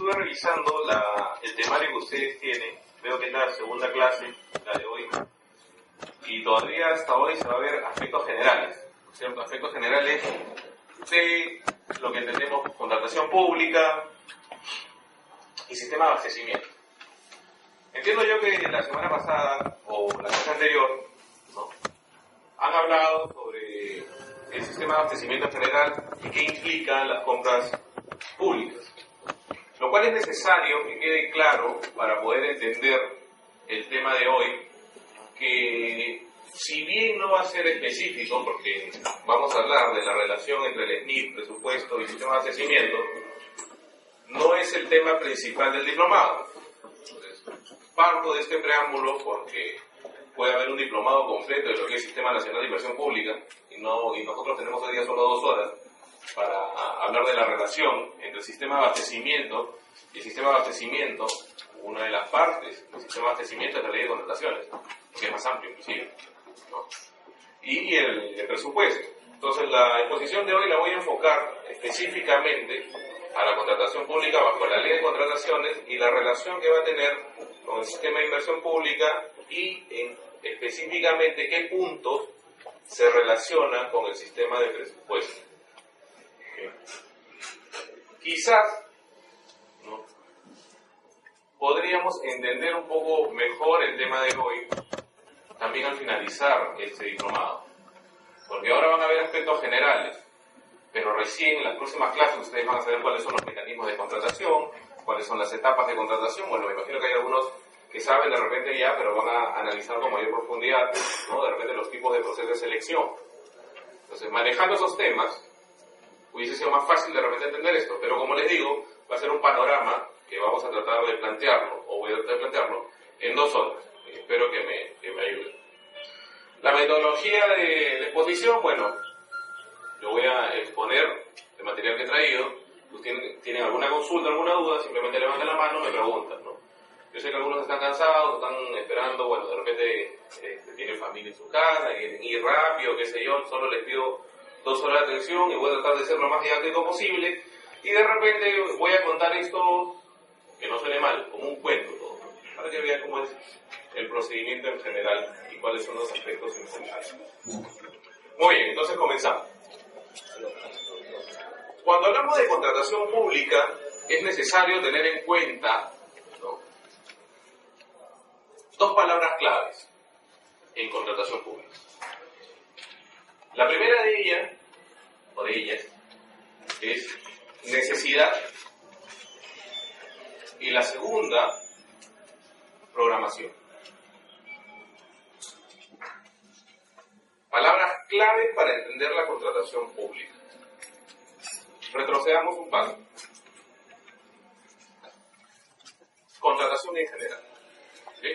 estuve revisando el temario que ustedes tienen. Veo que es la segunda clase, la de hoy, y todavía hasta hoy se va a ver aspectos generales, ¿cierto? Aspectos generales de lo que entendemos contratación pública y sistema de abastecimiento. Entiendo yo que la semana pasada o la clase anterior, ¿no?, han hablado sobre el sistema de abastecimiento en general y qué implican las compras públicas, lo cual es necesario que quede claro para poder entender el tema de hoy, que si bien no va a ser específico, porque vamos a hablar de la relación entre el SNIP, presupuesto y sistema de abastecimiento, no es el tema principal del diplomado. Entonces, parto de este preámbulo porque puede haber un diplomado completo de lo que es Sistema Nacional de Inversión Pública y nosotros tenemos hoy día solo 2 horas para hablar de la relación entre el sistema de abastecimiento y el sistema de abastecimiento. Una de las partes del sistema de abastecimiento es la ley de contrataciones, que es más amplio inclusive, ¿no?, y el presupuesto. Entonces la exposición de hoy la voy a enfocar específicamente a la contratación pública bajo la ley de contrataciones y la relación que va a tener con el sistema de inversión pública y específicamente qué puntos se relacionan con el sistema de presupuesto. ¿Okay? Quizás, ¿no?, podríamos entender un poco mejor el tema de hoy también al finalizar este diplomado, porque ahora van a ver aspectos generales, pero recién en las próximas clases ustedes van a saber cuáles son los mecanismos de contratación, cuáles son las etapas de contratación. Bueno, me imagino que hay algunos que saben de repente ya, pero van a analizar con mayor profundidad, ¿no?, de repente los tipos de procesos de selección. Entonces, manejando esos temas, hubiese sido más fácil de repente entender esto, pero como les digo, va a ser un panorama que vamos a tratar de plantearlo, o voy a tratar de plantearlo, en 2 horas. Espero que me ayuden. La metodología de exposición, bueno, yo voy a exponer el material que he traído. ¿Tienen alguna consulta, alguna duda? Simplemente levanten la mano, me preguntan, ¿no? Yo sé que algunos están cansados, están esperando, bueno, de repente tienen familia en su casa, quieren ir rápido, qué sé yo, solo les pido 2 horas de atención y voy a tratar de ser lo más didáctico posible, y de repente voy a contar esto, que no suene mal, como un cuento todo, para que vean cómo es el procedimiento en general y cuáles son los aspectos importantes. Muy bien, entonces comenzamos. Cuando hablamos de contratación pública, es necesario tener en cuenta, ¿no?, 2 palabras claves en contratación pública. La primera de ellas es necesidad, y la segunda, programación. Palabras claves para entender la contratación pública. Retrocedamos un paso. Contratación en general. ¿Sí?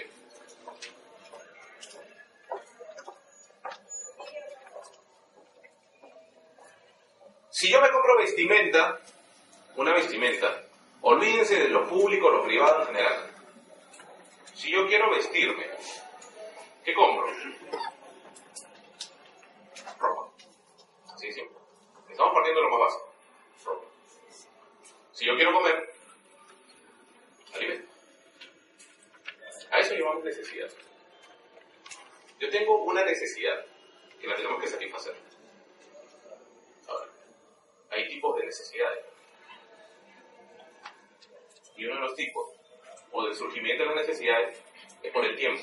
Si yo me compro vestimenta, una vestimenta, olvídense de lo público o lo privado en general. Si yo quiero vestirme, ¿qué compro? Ropa. Así de simple. Estamos partiendo de lo más básico. Ropa. Si yo quiero comer, alimento. A eso llamamos necesidad. Yo tengo una necesidad que la tenemos que satisfacer. Ahora, hay tipos de necesidades. Y uno de los tipos, o del surgimiento de las necesidades, es por el tiempo.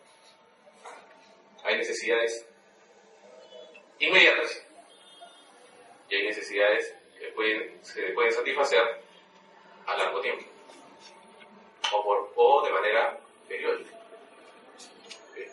Hay necesidades inmediatas y hay necesidades que se pueden satisfacer a largo tiempo o de manera periódica. ¿Okay?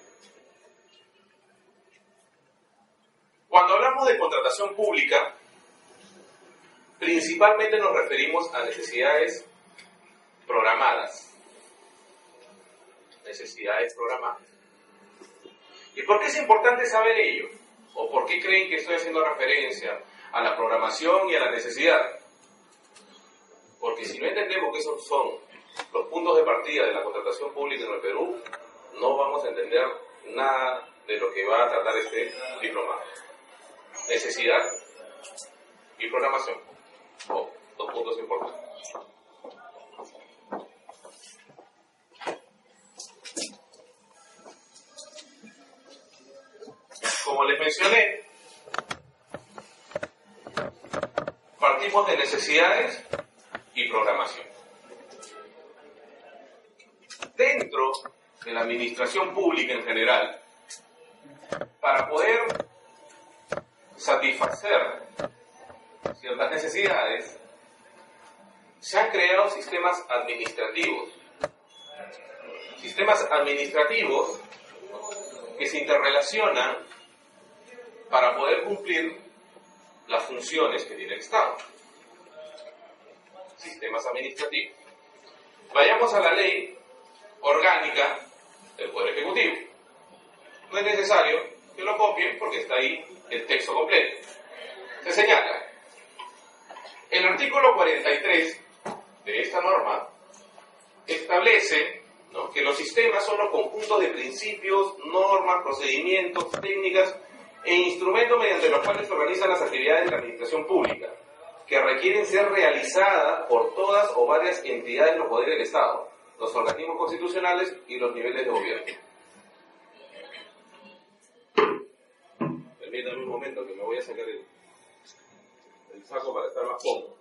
Cuando hablamos de contratación pública, principalmente nos referimos a necesidades programadas. Necesidades programadas. ¿Y por qué es importante saber ello? ¿O por qué creen que estoy haciendo referencia a la programación y a la necesidad? Porque si no entendemos que esos son los puntos de partida de la contratación pública en el Perú, no vamos a entender nada de lo que va a tratar este diplomado. Necesidad y programación. 2 puntos importantes. como les mencioné, partimos de necesidades y programación. Dentro de la administración pública en general, para poder satisfacer ciertas necesidades, se han creado sistemas administrativos. Sistemas administrativos que se interrelacionan para poder cumplir las funciones que tiene el Estado. Sistemas administrativos. Vayamos a la ley orgánica del Poder Ejecutivo. No es necesario que lo copien porque está ahí el texto completo. Se señala, el artículo 43 de esta norma establece, ¿no?, que los sistemas son los conjuntos de principios, normas, procedimientos, técnicas e instrumentos mediante los cuales se organizan las actividades de la administración pública, que requieren ser realizadas por todas o varias entidades de los poderes del Estado, los organismos constitucionales y los niveles de gobierno. Permítanme un momento que me voy a sacar el saco para estar más cómodo.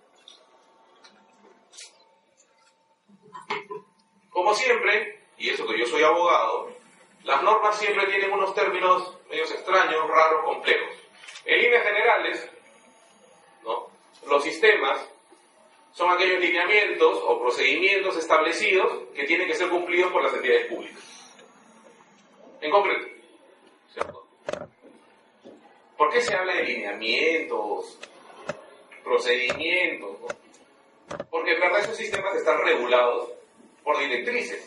Como siempre, y eso que yo soy abogado, las normas siempre tienen unos términos medios extraños, raros, complejos. En líneas generales, ¿no?, los sistemas son aquellos lineamientos o procedimientos establecidos que tienen que ser cumplidos por las entidades públicas. En concreto, ¿cierto? ¿Por qué se habla de lineamientos, procedimientos, ¿no? Porque en verdad esos sistemas están regulados por directrices.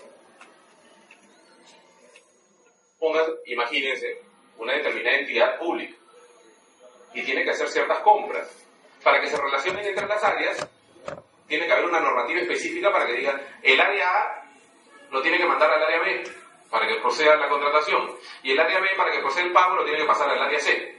Imagínense una determinada entidad pública y tiene que hacer ciertas compras. Para que se relacionen entre las áreas, tiene que haber una normativa específica para que digan, el área A lo tiene que mandar al área B para que proceda la contratación, y el área B, para que proceda el pago, lo tiene que pasar al área C.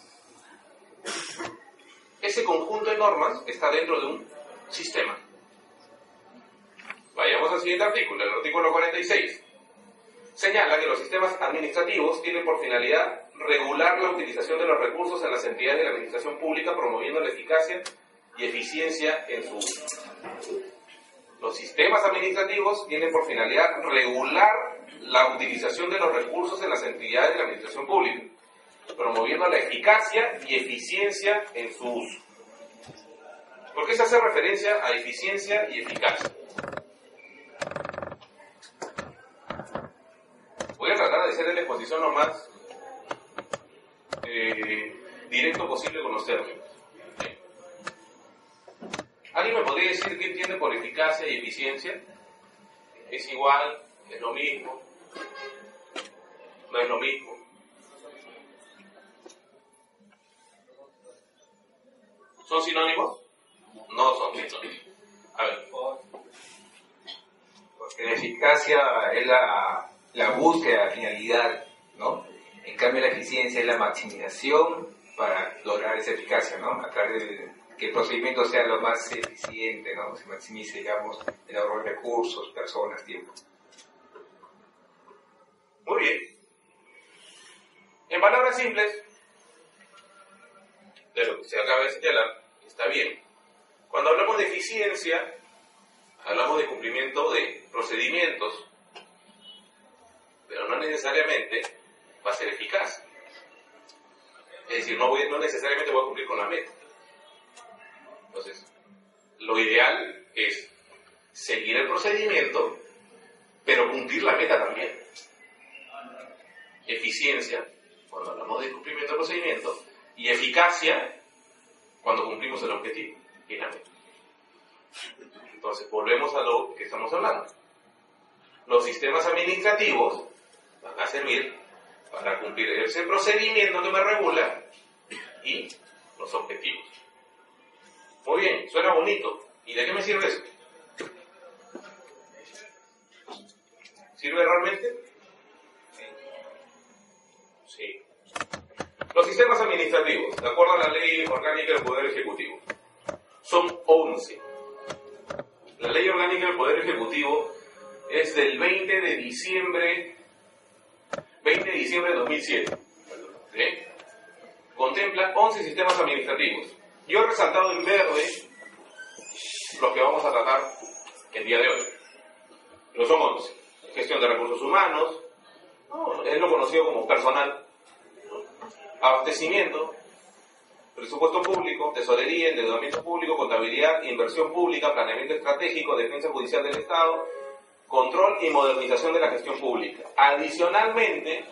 Ese conjunto de normas está dentro de un sistema. Vayamos al siguiente artículo, el artículo 46. Señala que los sistemas administrativos tienen por finalidad regular la utilización de los recursos en las entidades de la administración pública, promoviendo la eficacia y eficiencia en su uso. Los sistemas administrativos tienen por finalidad regular la utilización de los recursos en las entidades de la administración pública, promoviendo la eficacia y eficiencia en su uso. ¿Por qué se hace referencia a eficiencia y eficacia? Voy a tratar de hacer la exposición lo más directo posible con los términos. ¿Alguien me podría decir qué entiende por eficacia y eficiencia? ¿Es igual? ¿Es lo mismo? ¿No es lo mismo? ¿Son sinónimos? No son sinónimos. A ver. Porque la eficacia es la búsqueda de la finalidad, ¿no? En cambio la eficiencia es la maximización para lograr esa eficacia, ¿no? A través de que el procedimiento sea lo más eficiente, ¿no? Se maximice, digamos, el ahorro de recursos, personas, tiempo. Muy bien. En palabras simples, de lo que se acaba de señalar, está bien. Cuando hablamos de eficiencia, hablamos de cumplimiento de procedimientos, pero no necesariamente va a ser eficaz. Es decir, no necesariamente voy a cumplir con la meta. Entonces, lo ideal es seguir el procedimiento, pero cumplir la meta también. Eficiencia, cuando hablamos de cumplimiento del procedimiento, y eficacia, cuando cumplimos el objetivo y la meta. Entonces, volvemos a lo que estamos hablando. Los sistemas administrativos van a servir para cumplir ese procedimiento que me regula y los objetivos. Muy bien, suena bonito. ¿Y de qué me sirve eso? ¿Sirve realmente? Sí. Los sistemas administrativos, de acuerdo a la Ley Orgánica del Poder Ejecutivo, son 11. La Ley Orgánica del Poder Ejecutivo es del 20 de diciembre de 2007. ¿Sí? contempla 11 sistemas administrativos. Yo he resaltado en verde los que vamos a tratar el día de hoy. Pero son 11. Gestión de recursos humanos, ¿no? Es lo conocido como personal, ¿no? Abastecimiento, presupuesto público, tesorería, endeudamiento público, contabilidad, inversión pública, planeamiento estratégico, defensa judicial del Estado, control y modernización de la gestión pública. Adicionalmente,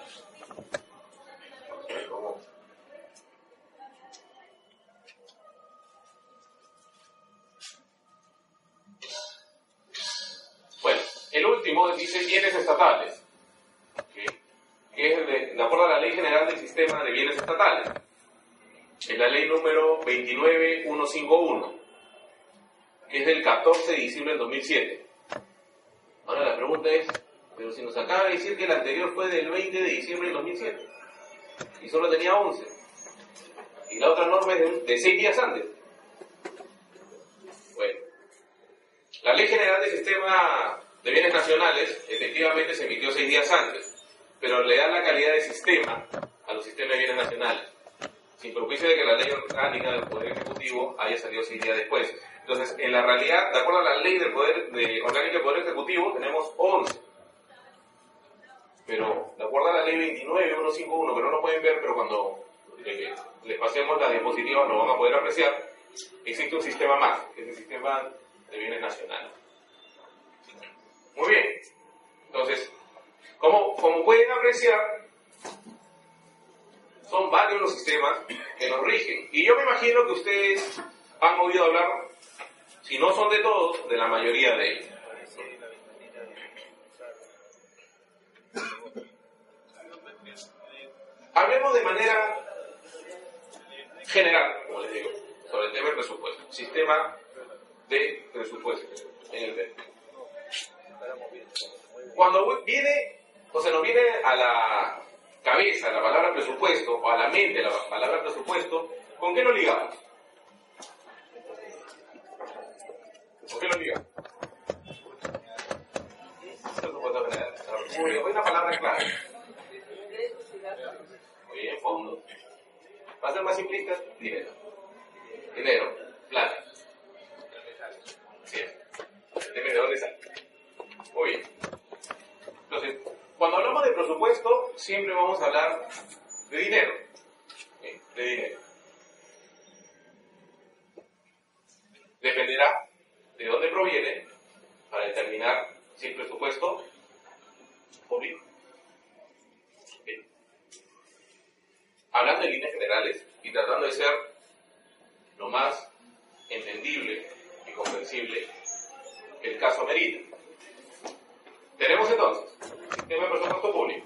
bueno, el último dice bienes estatales, ¿sí? Que es de acuerdo a la Ley General del Sistema de Bienes Estatales. Es la ley número 29151, que es del 14 de diciembre del 2007. Ahora la pregunta es, pero si nos acaba de decir que el anterior fue del 20 de diciembre del 2007, y solo tenía 11, y la otra norma es de 6 días antes. Bueno, la Ley General del Sistema de Bienes Nacionales efectivamente se emitió 6 días antes, pero le da la calidad de sistema a los sistemas de bienes nacionales, sin perjuicio de que la ley orgánica del Poder Ejecutivo haya salido 6 días después. Entonces, en la realidad, de acuerdo a la ley del orgánica del Poder Ejecutivo, tenemos 11. Pero, de acuerdo a la ley 29151, que no lo pueden ver, pero cuando les pasemos la diapositiva lo van a poder apreciar, existe un sistema más, que es el sistema de bienes nacionales. Muy bien. Entonces, como pueden apreciar, son varios los sistemas que nos rigen. Y yo me imagino que ustedes han oído hablar, si no son de todos, de la mayoría de ellos. Hablemos de manera general, como les digo, sobre el tema del presupuesto. Sistema de presupuesto en el BEP. Cuando viene, o se nos viene a la cabeza la palabra presupuesto, o a la mente la palabra presupuesto, ¿con qué lo ligamos? ¿Con qué lo ligamos? Presupuesto general. Muy bien, una palabra clave. Muy bien, fondo. ¿Va a ser más simplista? Dinero. Dinero, plata. Así es. Dime de dónde sale. Muy bien. Entonces, cuando hablamos de presupuesto, siempre vamos a hablar de dinero. ¿Sí? De dinero. Dependerá de dónde proviene para determinar si el presupuesto público. ¿Sí? Hablando en líneas generales y tratando de ser lo más entendible y comprensible que el caso merita. Tenemos entonces sistema de presupuesto público.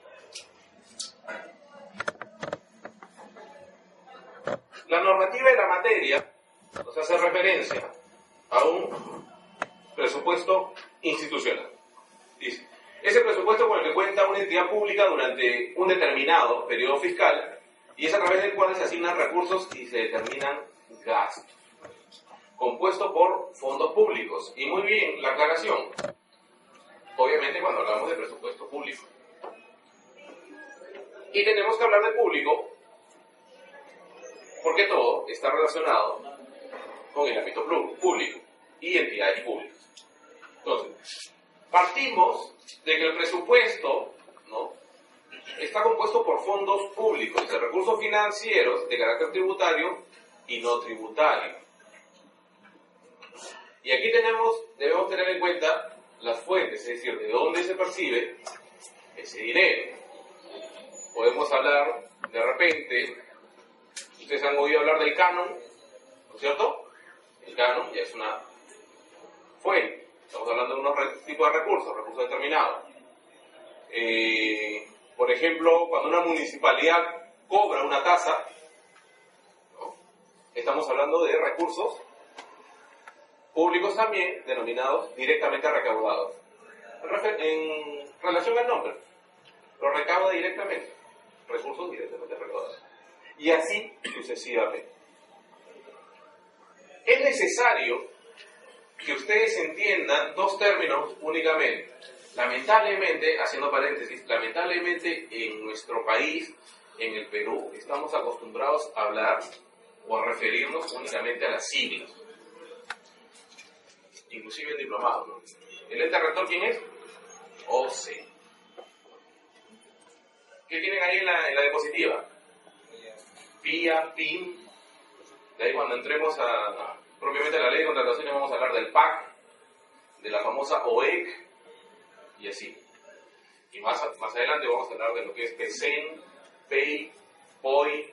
La normativa de la materia nos hace referencia a un presupuesto institucional. Dice, ese presupuesto con el que cuenta una entidad pública durante un determinado periodo fiscal y es a través del cual se asignan recursos y se determinan gastos. Compuesto por fondos públicos. Y muy bien, la aclaración. Obviamente cuando hablamos de presupuesto público. Y tenemos que hablar de público porque todo está relacionado con el ámbito público y entidades públicas. Entonces, partimos de que el presupuesto, ¿no?, está compuesto por fondos públicos, de recursos financieros de carácter tributario y no tributario. Y aquí debemos tener en cuenta las fuentes, es decir, de dónde se percibe ese dinero. Podemos hablar, de repente, ustedes han oído hablar del canon, ¿no es cierto? El canon ya es una fuente. Estamos hablando de unos tipos de recursos determinados. Por ejemplo, cuando una municipalidad cobra una tasa, ¿no?, estamos hablando de recursos públicos también, denominados directamente recaudados. En relación al nombre, lo recauda directamente, recursos directamente recaudados. Y así sucesivamente. Es necesario que ustedes entiendan dos términos únicamente. Lamentablemente, haciendo paréntesis, lamentablemente en nuestro país en el Perú estamos acostumbrados a hablar o a referirnos únicamente a las siglas, inclusive el diplomado, ¿no? ¿El ente rector quién es? OCE. ¿Qué tienen ahí en la diapositiva? PIA, PIN. De ahí cuando entremos propiamente a la ley de contrataciones vamos a hablar del PAC, de la famosa OEC y así. Y más adelante vamos a hablar de lo que es PECEN, PEI, POI.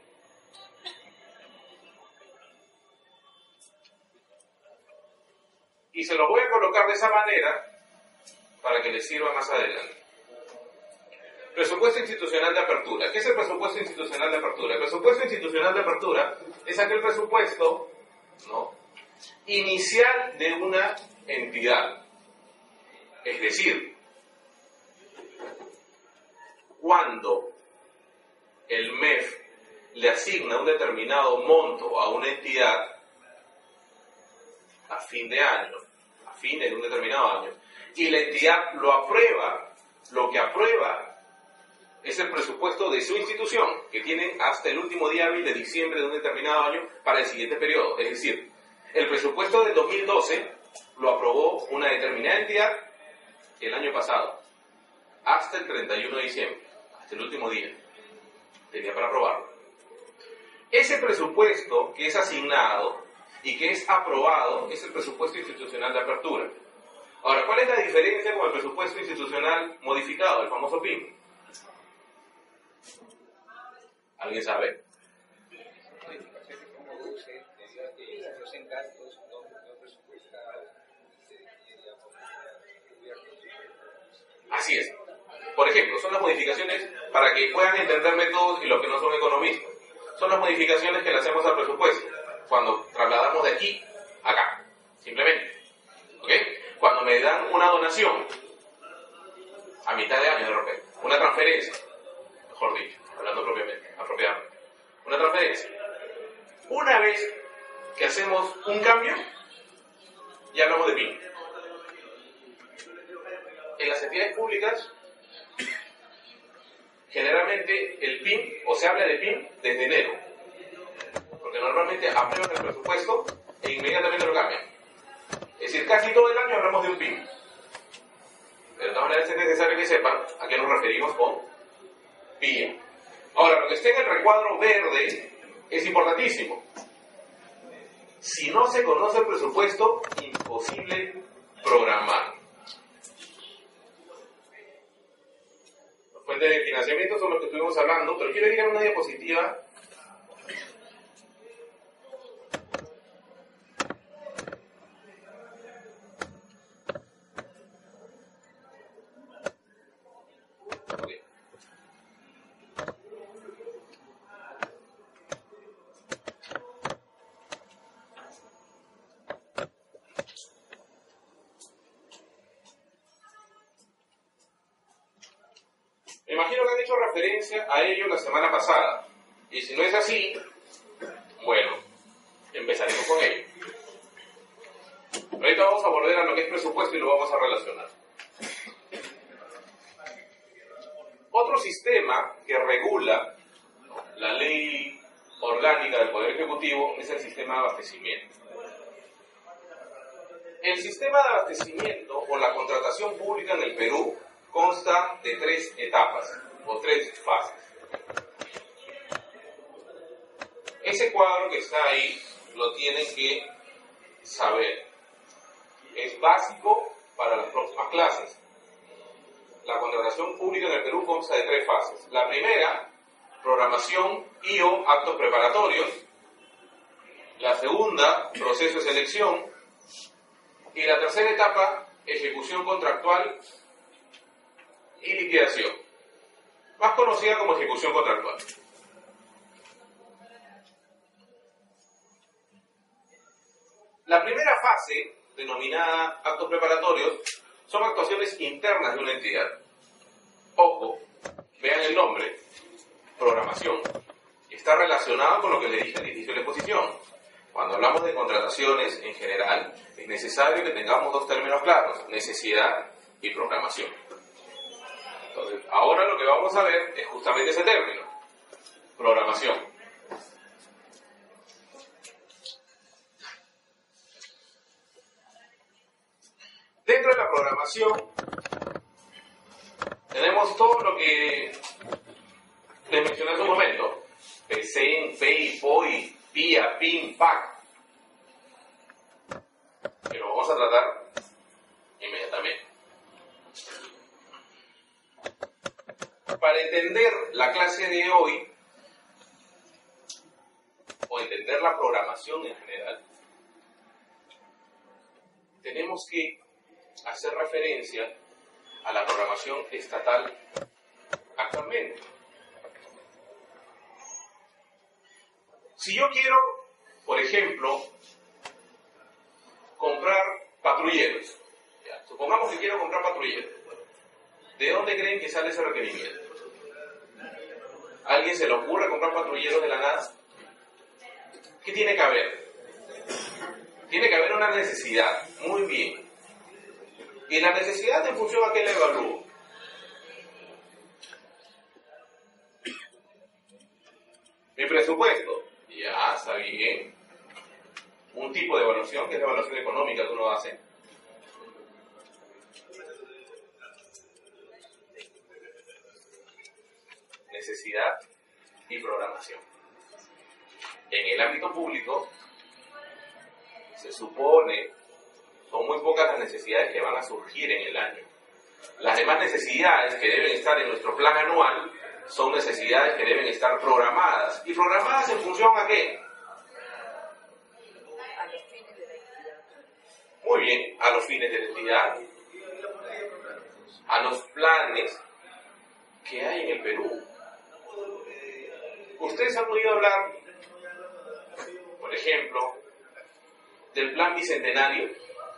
Y se los voy a colocar de esa manera para que les sirva más adelante. Presupuesto institucional de apertura. ¿Qué es el presupuesto institucional de apertura? El presupuesto institucional de apertura es aquel presupuesto, ¿no?, inicial de una entidad. Es decir, cuando el MEF le asigna un determinado monto a una entidad a fin de año, a fines de un determinado año, y la entidad lo aprueba, lo que aprueba es el presupuesto de su institución, que tienen hasta el último día hábil de diciembre de un determinado año para el siguiente periodo. Es decir, el presupuesto del 2012 lo aprobó una determinada entidad el año pasado, hasta el 31 de diciembre, hasta el último día, tenía para aprobarlo. Ese presupuesto que es asignado y que es aprobado es el presupuesto institucional de apertura. Ahora, ¿cuál es la diferencia con el presupuesto institucional modificado, el famoso PIN? ¿Alguien sabe? Así es. Por ejemplo, son las modificaciones, para que puedan entenderme todos y los que no son economistas, son las modificaciones que le hacemos al presupuesto cuando trasladamos de aquí a acá, simplemente. ¿Ok? Cuando me dan una donación a mitad de año de repente, una transferencia, mejor dicho, hablando apropiadamente, una transferencia. Una vez que hacemos un cambio, ya hablamos de PIN. En las entidades públicas, generalmente el PIN, o se habla de PIN desde enero, porque normalmente aprueban el presupuesto e inmediatamente lo cambian. Es decir, casi todo el año hablamos de un PIN. Pero de todas maneras es necesario que sepan a qué nos referimos con PIA. Ahora, lo que esté en el recuadro verde es importantísimo. Si no se conoce el presupuesto, imposible programar. Las fuentes de financiamiento son los que estuvimos hablando, pero quiero ir a una diapositiva. Me imagino que han hecho referencia a ello la semana pasada. Y si no es así, bueno, empezaremos con ello. Ahorita vamos a volver a lo que es presupuesto y lo vamos a relacionar. Otro sistema que regula la ley orgánica del Poder Ejecutivo es el sistema de abastecimiento. El sistema de abastecimiento o la contratación pública en el Perú consta de 3 etapas o 3 fases. Ese cuadro que está ahí lo tienen que saber. Es básico para las próximas clases. La contratación pública en el Perú consta de 3 fases. La primera, programación y/o actos preparatorios. La segunda, proceso de selección. Y la tercera etapa, ejecución contractual y liquidación, más conocida como ejecución contractual. La primera fase, denominada actos preparatorios, son actuaciones internas de una entidad. Ojo, vean el nombre, programación. Está relacionado con lo que le dije al inicio de la exposición. Cuando hablamos de contrataciones, en general, es necesario que tengamos 2 términos claros, necesidad y programación. Entonces, ahora lo que vamos a ver es justamente ese término. programación. Dentro de la programación tenemos todo lo que les mencioné hace un momento. PCIN, PI, POI, PIA, PIN, PAC. Que lo vamos a tratar inmediatamente. Para entender la clase de hoy, o entender la programación en general, tenemos que hacer referencia a la programación estatal actualmente. Si yo quiero, por ejemplo, comprar patrulleros, ya, supongamos que quiero comprar patrulleros, ¿de dónde creen que sale ese requerimiento? ¿A alguien se le ocurre comprar patrulleros de la nada? ¿Qué tiene que haber? Tiene que haber una necesidad, muy bien. ¿Y la necesidad en función a qué la evalúo? Mi presupuesto, ya está bien. Un tipo de evaluación, que es la evaluación económica que uno hace. Necesidad y programación. En el ámbito público, se supone, son muy pocas las necesidades que van a surgir en el año. Las demás necesidades que deben estar en nuestro plan anual son necesidades que deben estar programadas. ¿Y programadas en función a qué? A los fines de la entidad. Muy bien, a los fines de la entidad, a los planes que hay en el Perú. Ustedes han oído hablar, por ejemplo, del plan bicentenario.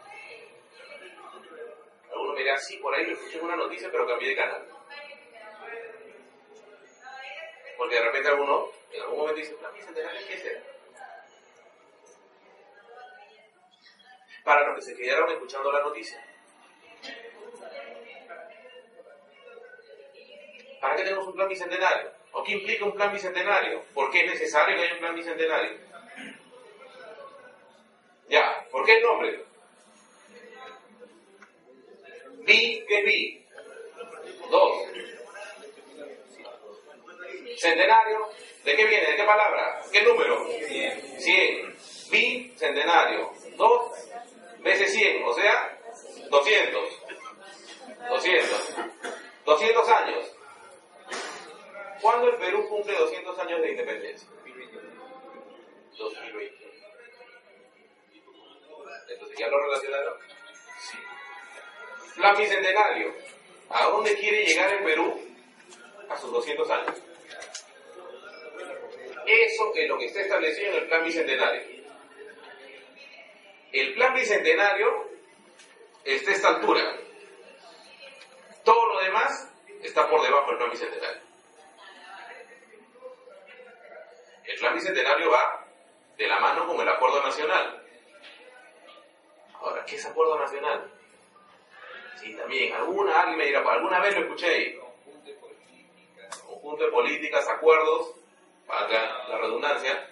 Alguno me dirá, sí, por ahí lo escuché en una noticia, pero cambié de canal. Porque de repente alguno, en algún momento dice, plan bicentenario, ¿qué será? Para los que se quedaron escuchando la noticia. ¿Para qué tenemos un plan bicentenario? ¿O qué implica un plan bicentenario? ¿Por qué es necesario que haya un plan bicentenario? Ya, ¿por qué el nombre? Bi, ¿qué es bi? 2. Centenario, ¿de qué viene? ¿De qué palabra? ¿Qué número? 100. Bi, centenario. 2 veces 100, o sea, 200. 200 años. ¿Cuándo el Perú cumple 200 años de independencia? 2020. Entonces, ¿ya lo relacionaron? Sí. Plan bicentenario. ¿A dónde quiere llegar el Perú? A sus 200 años. Eso es lo que está establecido en el plan bicentenario. El plan bicentenario está a esta altura. Todo lo demás está por debajo del plan bicentenario. El plan bicentenario va de la mano con el acuerdo nacional. Ahora, ¿qué es acuerdo nacional? Sí, también, alguien me dirá, alguna vez lo escuché ahí. Conjunto de políticas, acuerdos, para la redundancia.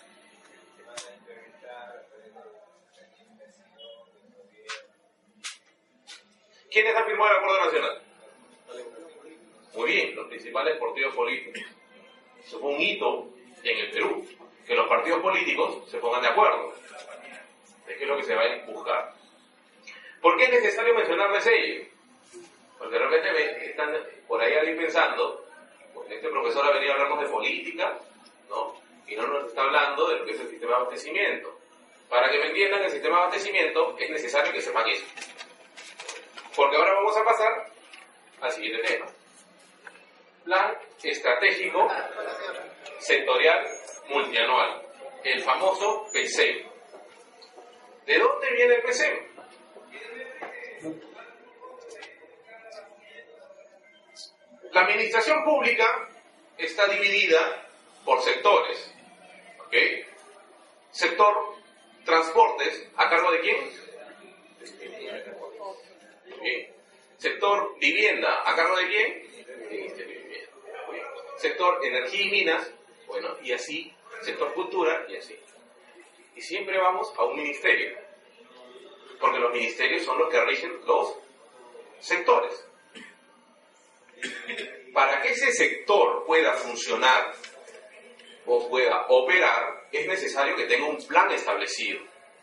¿Quiénes han firmado el acuerdo nacional? Muy bien, los principales partidos políticos. Eso fue un hito en el Perú, que los partidos políticos se pongan de acuerdo de qué es lo que se va a buscar. ¿Por qué es necesario mencionarles ello? Porque de repente están por ahí alguien pensando, pues este profesor ha venido a hablarnos de política, ¿no? Y no nos está hablando de lo que es el sistema de abastecimiento. Para que me entiendan, el sistema de abastecimiento es necesario que sepan eso. Porque ahora vamos a pasar al siguiente tema. Plan estratégico sectorial multianual, el famoso PSEM. ¿De dónde viene el PSEM? La administración pública está dividida por sectores. ¿Ok? Sector transportes, ¿a cargo de quién? Bien. Sector vivienda, ¿a cargo de quién? Sector energía y minas, Bueno, y así, sector cultura, y así. Y siempre vamos a un ministerio, porque los ministerios son los que rigen los sectores. Para que ese sector pueda funcionar o pueda operar, es necesario que tenga un plan establecido.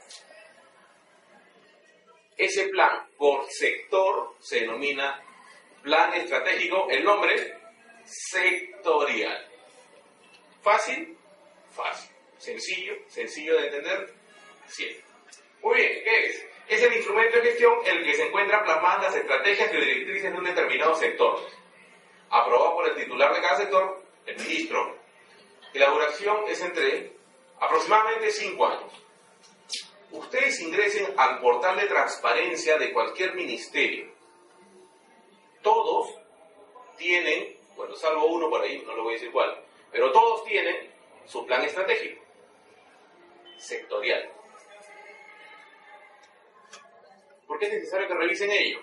Ese plan por sector se denomina plan estratégico, el nombre sectorial. ¿Fácil? Fácil. ¿Sencillo? ¿Sencillo de entender? Sí. Muy bien, ¿qué es? Es el instrumento de gestión en el que se encuentran plasmadas las estrategias y directrices de un determinado sector, aprobado por el titular de cada sector, el ministro, y la duración es entre aproximadamente 5 años. Ustedes ingresen al portal de transparencia de cualquier ministerio. Todos tienen, bueno, salvo uno por ahí, no lo voy a decir cuál, pero todos tienen su plan estratégico, sectorial. ¿Por qué es necesario que revisen ello?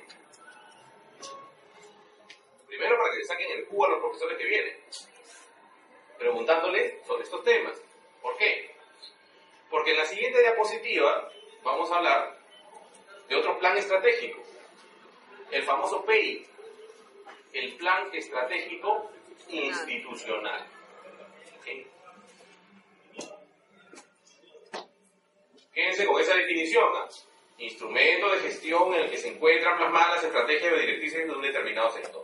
Primero, para que le saquen el jugo a los profesores que vienen, preguntándoles sobre estos temas. ¿Por qué? Porque en la siguiente diapositiva vamos a hablar de otro plan estratégico, el famoso PEI, el Plan Estratégico Institucional. ¿Okay? Quédense con esa definición, ¿no? Instrumento de gestión en el que se encuentran plasmadas las estrategias o directrices de un determinado sector.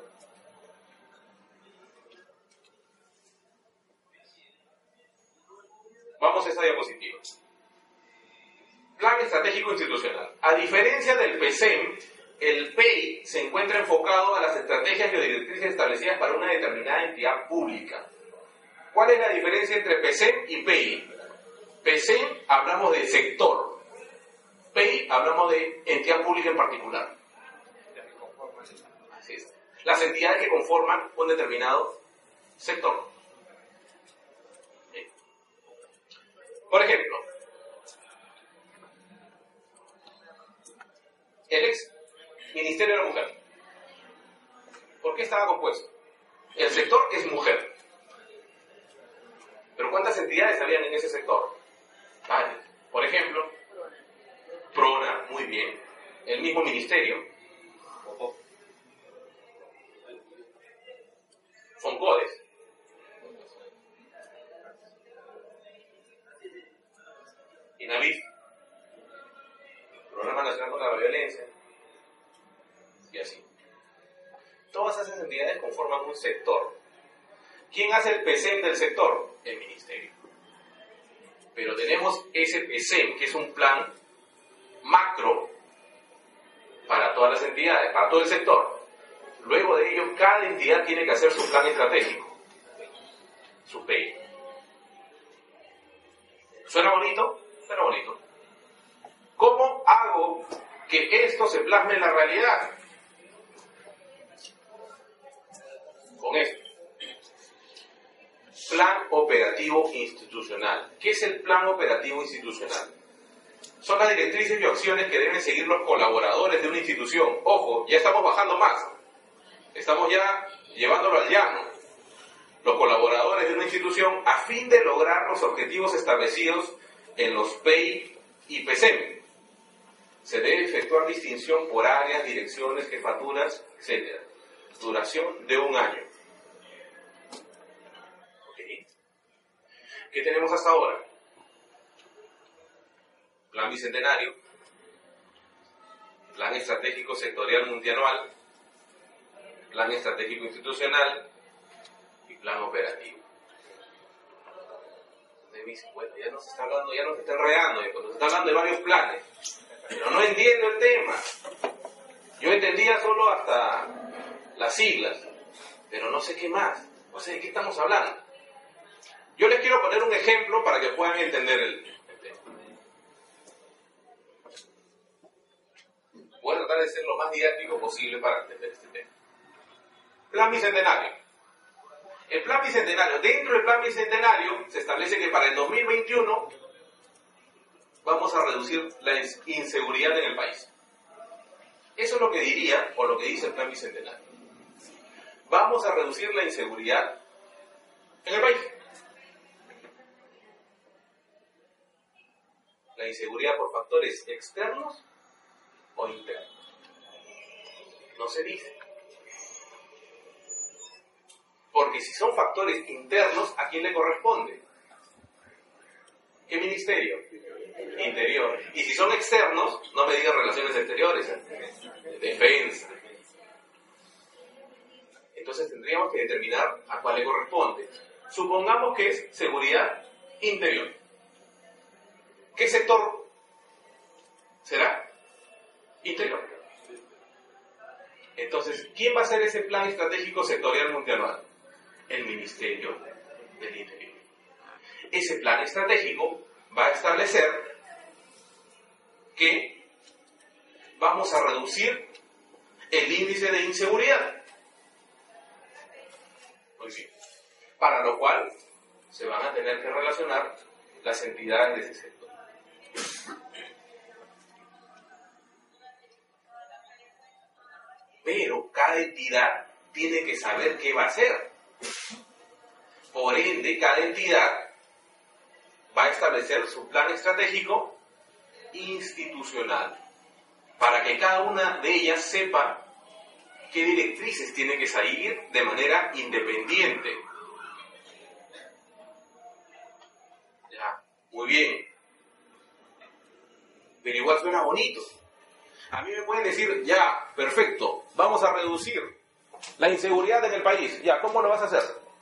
Vamos a esa diapositiva. Plan Estratégico Institucional. A diferencia del PECEM, el PEI se encuentra enfocado a las estrategias y directrices establecidas para una determinada entidad pública. ¿Cuál es la diferencia entre PECEM y PEI? PECEM hablamos de sector. PEI hablamos de entidad pública en particular. Así es. Las entidades que conforman un determinado sector. Por ejemplo, el ex Ministerio de la Mujer. ¿Por qué estaba compuesto? El sector es mujer. ¿Pero cuántas entidades habían en ese sector? Varias. Por ejemplo, PRONA, muy bien. El mismo ministerio. FONCODES. INAVIF. Programa Nacional contra la Violencia. Y así. Todas esas entidades conforman un sector. ¿Quién hace el PECEM del sector? El ministerio. Pero tenemos ese PECEM, que es un plan macro para todas las entidades, para todo el sector. Luego de ello, cada entidad tiene que hacer su plan estratégico, su PEI. ¿Suena bonito? Suena bonito. ¿Cómo hago que esto se plasme en la realidad? Con esto. Plan operativo institucional. ¿Qué es el plan operativo institucional? Son las directrices y acciones que deben seguir los colaboradores de una institución. Ojo, ya estamos bajando más. Estamos ya llevándolo al llano. Los colaboradores de una institución a fin de lograr los objetivos establecidos en los PEI y PECEM. Se debe efectuar distinción por áreas, direcciones, jefaturas, etc. Duración de 1 año. ¿Okay? ¿Qué tenemos hasta ahora? Plan bicentenario, plan estratégico sectorial multianual, plan estratégico institucional y plan operativo. Bueno, ya nos está hablando, ya nos está enredando, nos está hablando de varios planes, pero no entiendo el tema. Yo entendía solo hasta las siglas, pero no sé qué más, no sé de qué estamos hablando. Yo les quiero poner un ejemplo para que puedan entender el tema. Voy a tratar de ser lo más didáctico posible para entender este tema. Plan bicentenario. El plan bicentenario, dentro del plan bicentenario se establece que para el 2021 vamos a reducir la inseguridad en el país. Eso es lo que diría, o lo que dice el plan bicentenario. Vamos a reducir la inseguridad en el país. la inseguridad por factores externos o internos? No se dice. Porque si son factores internos, ¿a quién le corresponde? ¿Qué ministerio? Interior. Y si son externos, no me digan relaciones exteriores, defensa. Entonces tendríamos que determinar a cuál le corresponde. Supongamos que es seguridad interior. ¿Qué sector será? Interior. Entonces, ¿quién va a hacer ese plan estratégico sectorial multianual? El Ministerio del Interior. Ese plan estratégico va a establecer que vamos a reducir el índice de inseguridad. Muy bien. Para lo cual se van a tener que relacionar las entidades de ese sector. Pero cada entidad tiene que saber qué va a hacer. Por ende, cada entidad va a establecer su plan estratégico institucional para que cada una de ellas sepa qué directrices tiene que seguir de manera independiente. Ya, muy bien. Pero igual suena bonito. A mí me pueden decir, ya, perfecto, vamos a reducir la inseguridad en el país. Ya, ¿cómo lo vas a hacer?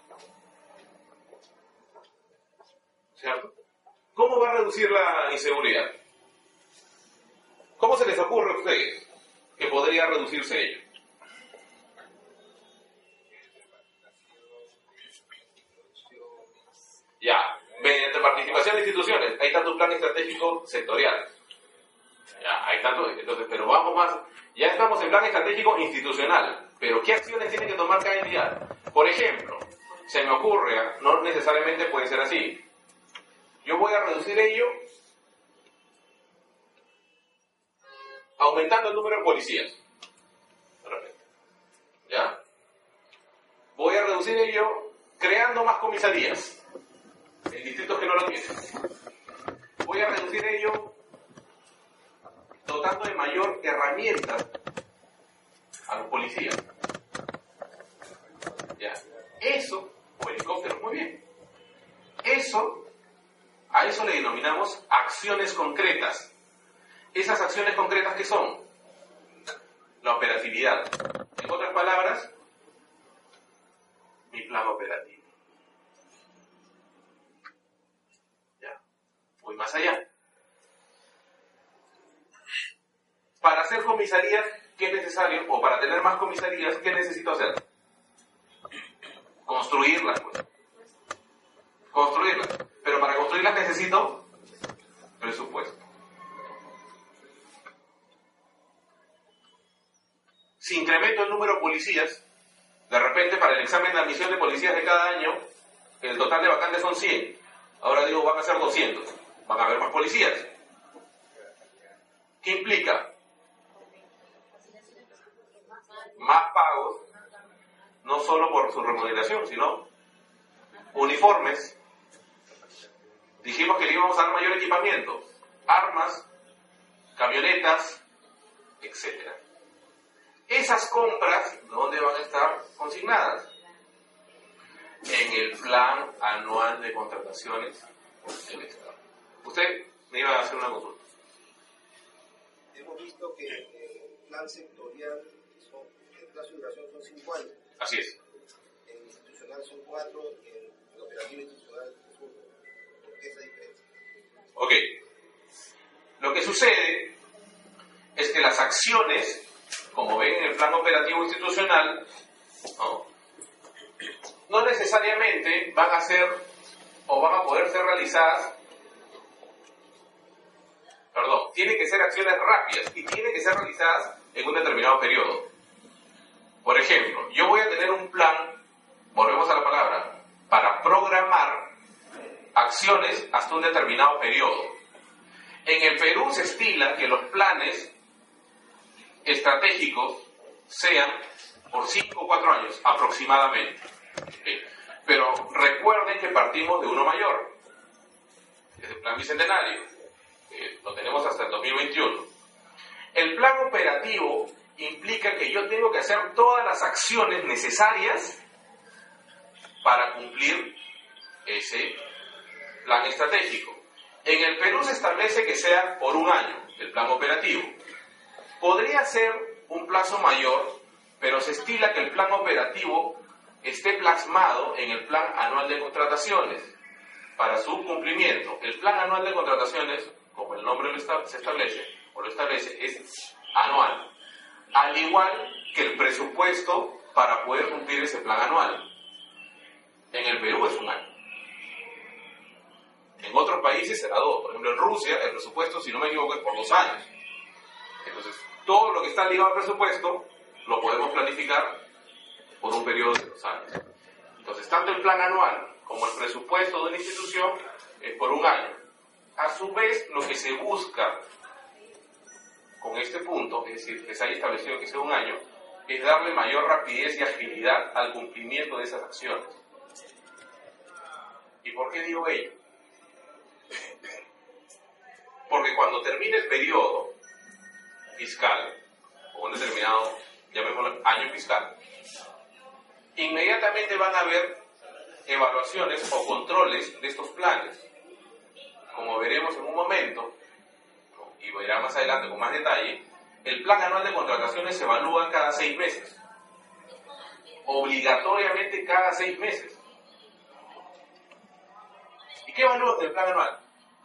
¿Cierto? ¿Cómo va a reducir la inseguridad? ¿Cómo se les ocurre a ustedes que podría reducirse ello? Ya, mediante participación de instituciones. Ahí está tu plan estratégico sectorial. Ya, ahí está. Entonces, pero vamos más. Ya estamos en plan estratégico institucional. Pero ¿qué acciones tiene que tomar cada entidad? Por ejemplo, se me ocurre, no necesariamente puede ser así. Yo voy a reducir ello aumentando el número de policías. De repente. ¿Ya? Voy a reducir ello creando más comisarías en distritos que no lo tienen. Voy a reducir ello dotando de mayor herramientas a los policías. ¿Ya? Eso, o helicópteros, muy bien. A eso le denominamos acciones concretas. Esas acciones concretas, ¿qué son? La operatividad. En otras palabras, mi plan operativo. Ya, voy más allá. Para hacer comisarías, ¿qué es necesario? O para tener más comisarías, ¿qué necesito hacer? Construirlas, pues. Construirlas. Pero para construirlas necesito presupuesto. Si incremento el número de policías, de repente para el examen de admisión de policías de cada año, el total de vacantes son 100. Ahora digo, van a ser 200. Van a haber más policías. ¿Qué implica? Más pagos, no solo por su remuneración, sino uniformes. Dijimos que le íbamos a dar mayor equipamiento, armas, camionetas, etc. Esas compras, ¿dónde van a estar consignadas? En el plan anual de contrataciones del Estado. Usted me iba a hacer una consulta. Hemos visto que el plan sectorial, el plazo de duración son 5 años. Así es. En institucional son 4 y en operativo institucional es 1. ¿Por qué esa diferencia? Ok. Lo que sucede es que las acciones, como ven en el plan operativo institucional, no necesariamente van a ser o van a poder ser realizadas, tienen que ser acciones rápidas y tienen que ser realizadas en un determinado periodo. Por ejemplo, yo voy a tener un plan, volvemos a la palabra, para programar acciones hasta un determinado periodo. En el Perú se estila que los planes estratégicos sean por 5 o 4 años aproximadamente. ¿Sí? Pero recuerden que partimos de uno mayor, es el plan bicentenario. que yo tengo que hacer todas las acciones necesarias para cumplir ese plan estratégico. En el Perú se establece que sea por un año el plan operativo. Podría ser un plazo mayor, pero se estila que el plan operativo esté plasmado en el plan anual de contrataciones. Para su cumplimiento, el plan anual de contrataciones, como el nombre lo establece, es anual. Al igual que el presupuesto para poder cumplir ese plan anual. En el Perú es un año. En otros países será 2. Por ejemplo, en Rusia el presupuesto, si no me equivoco, es por 2 años. Entonces, todo lo que está ligado al presupuesto lo podemos planificar por un periodo de 2 años. Entonces, tanto el plan anual como el presupuesto de una institución es por un año. A su vez, lo que se busca con este punto, es decir, que se haya establecido que sea un año, es darle mayor rapidez y agilidad al cumplimiento de esas acciones. ¿Y por qué digo ello? Porque cuando termine el periodo fiscal, o un determinado, llamémoslo año fiscal, inmediatamente van a haber evaluaciones o controles de estos planes. Como veremos en un momento, y verá más adelante con más detalle, el plan anual de contrataciones se evalúa cada 6 meses. Obligatoriamente cada 6 meses. ¿Y qué evalúa el plan anual?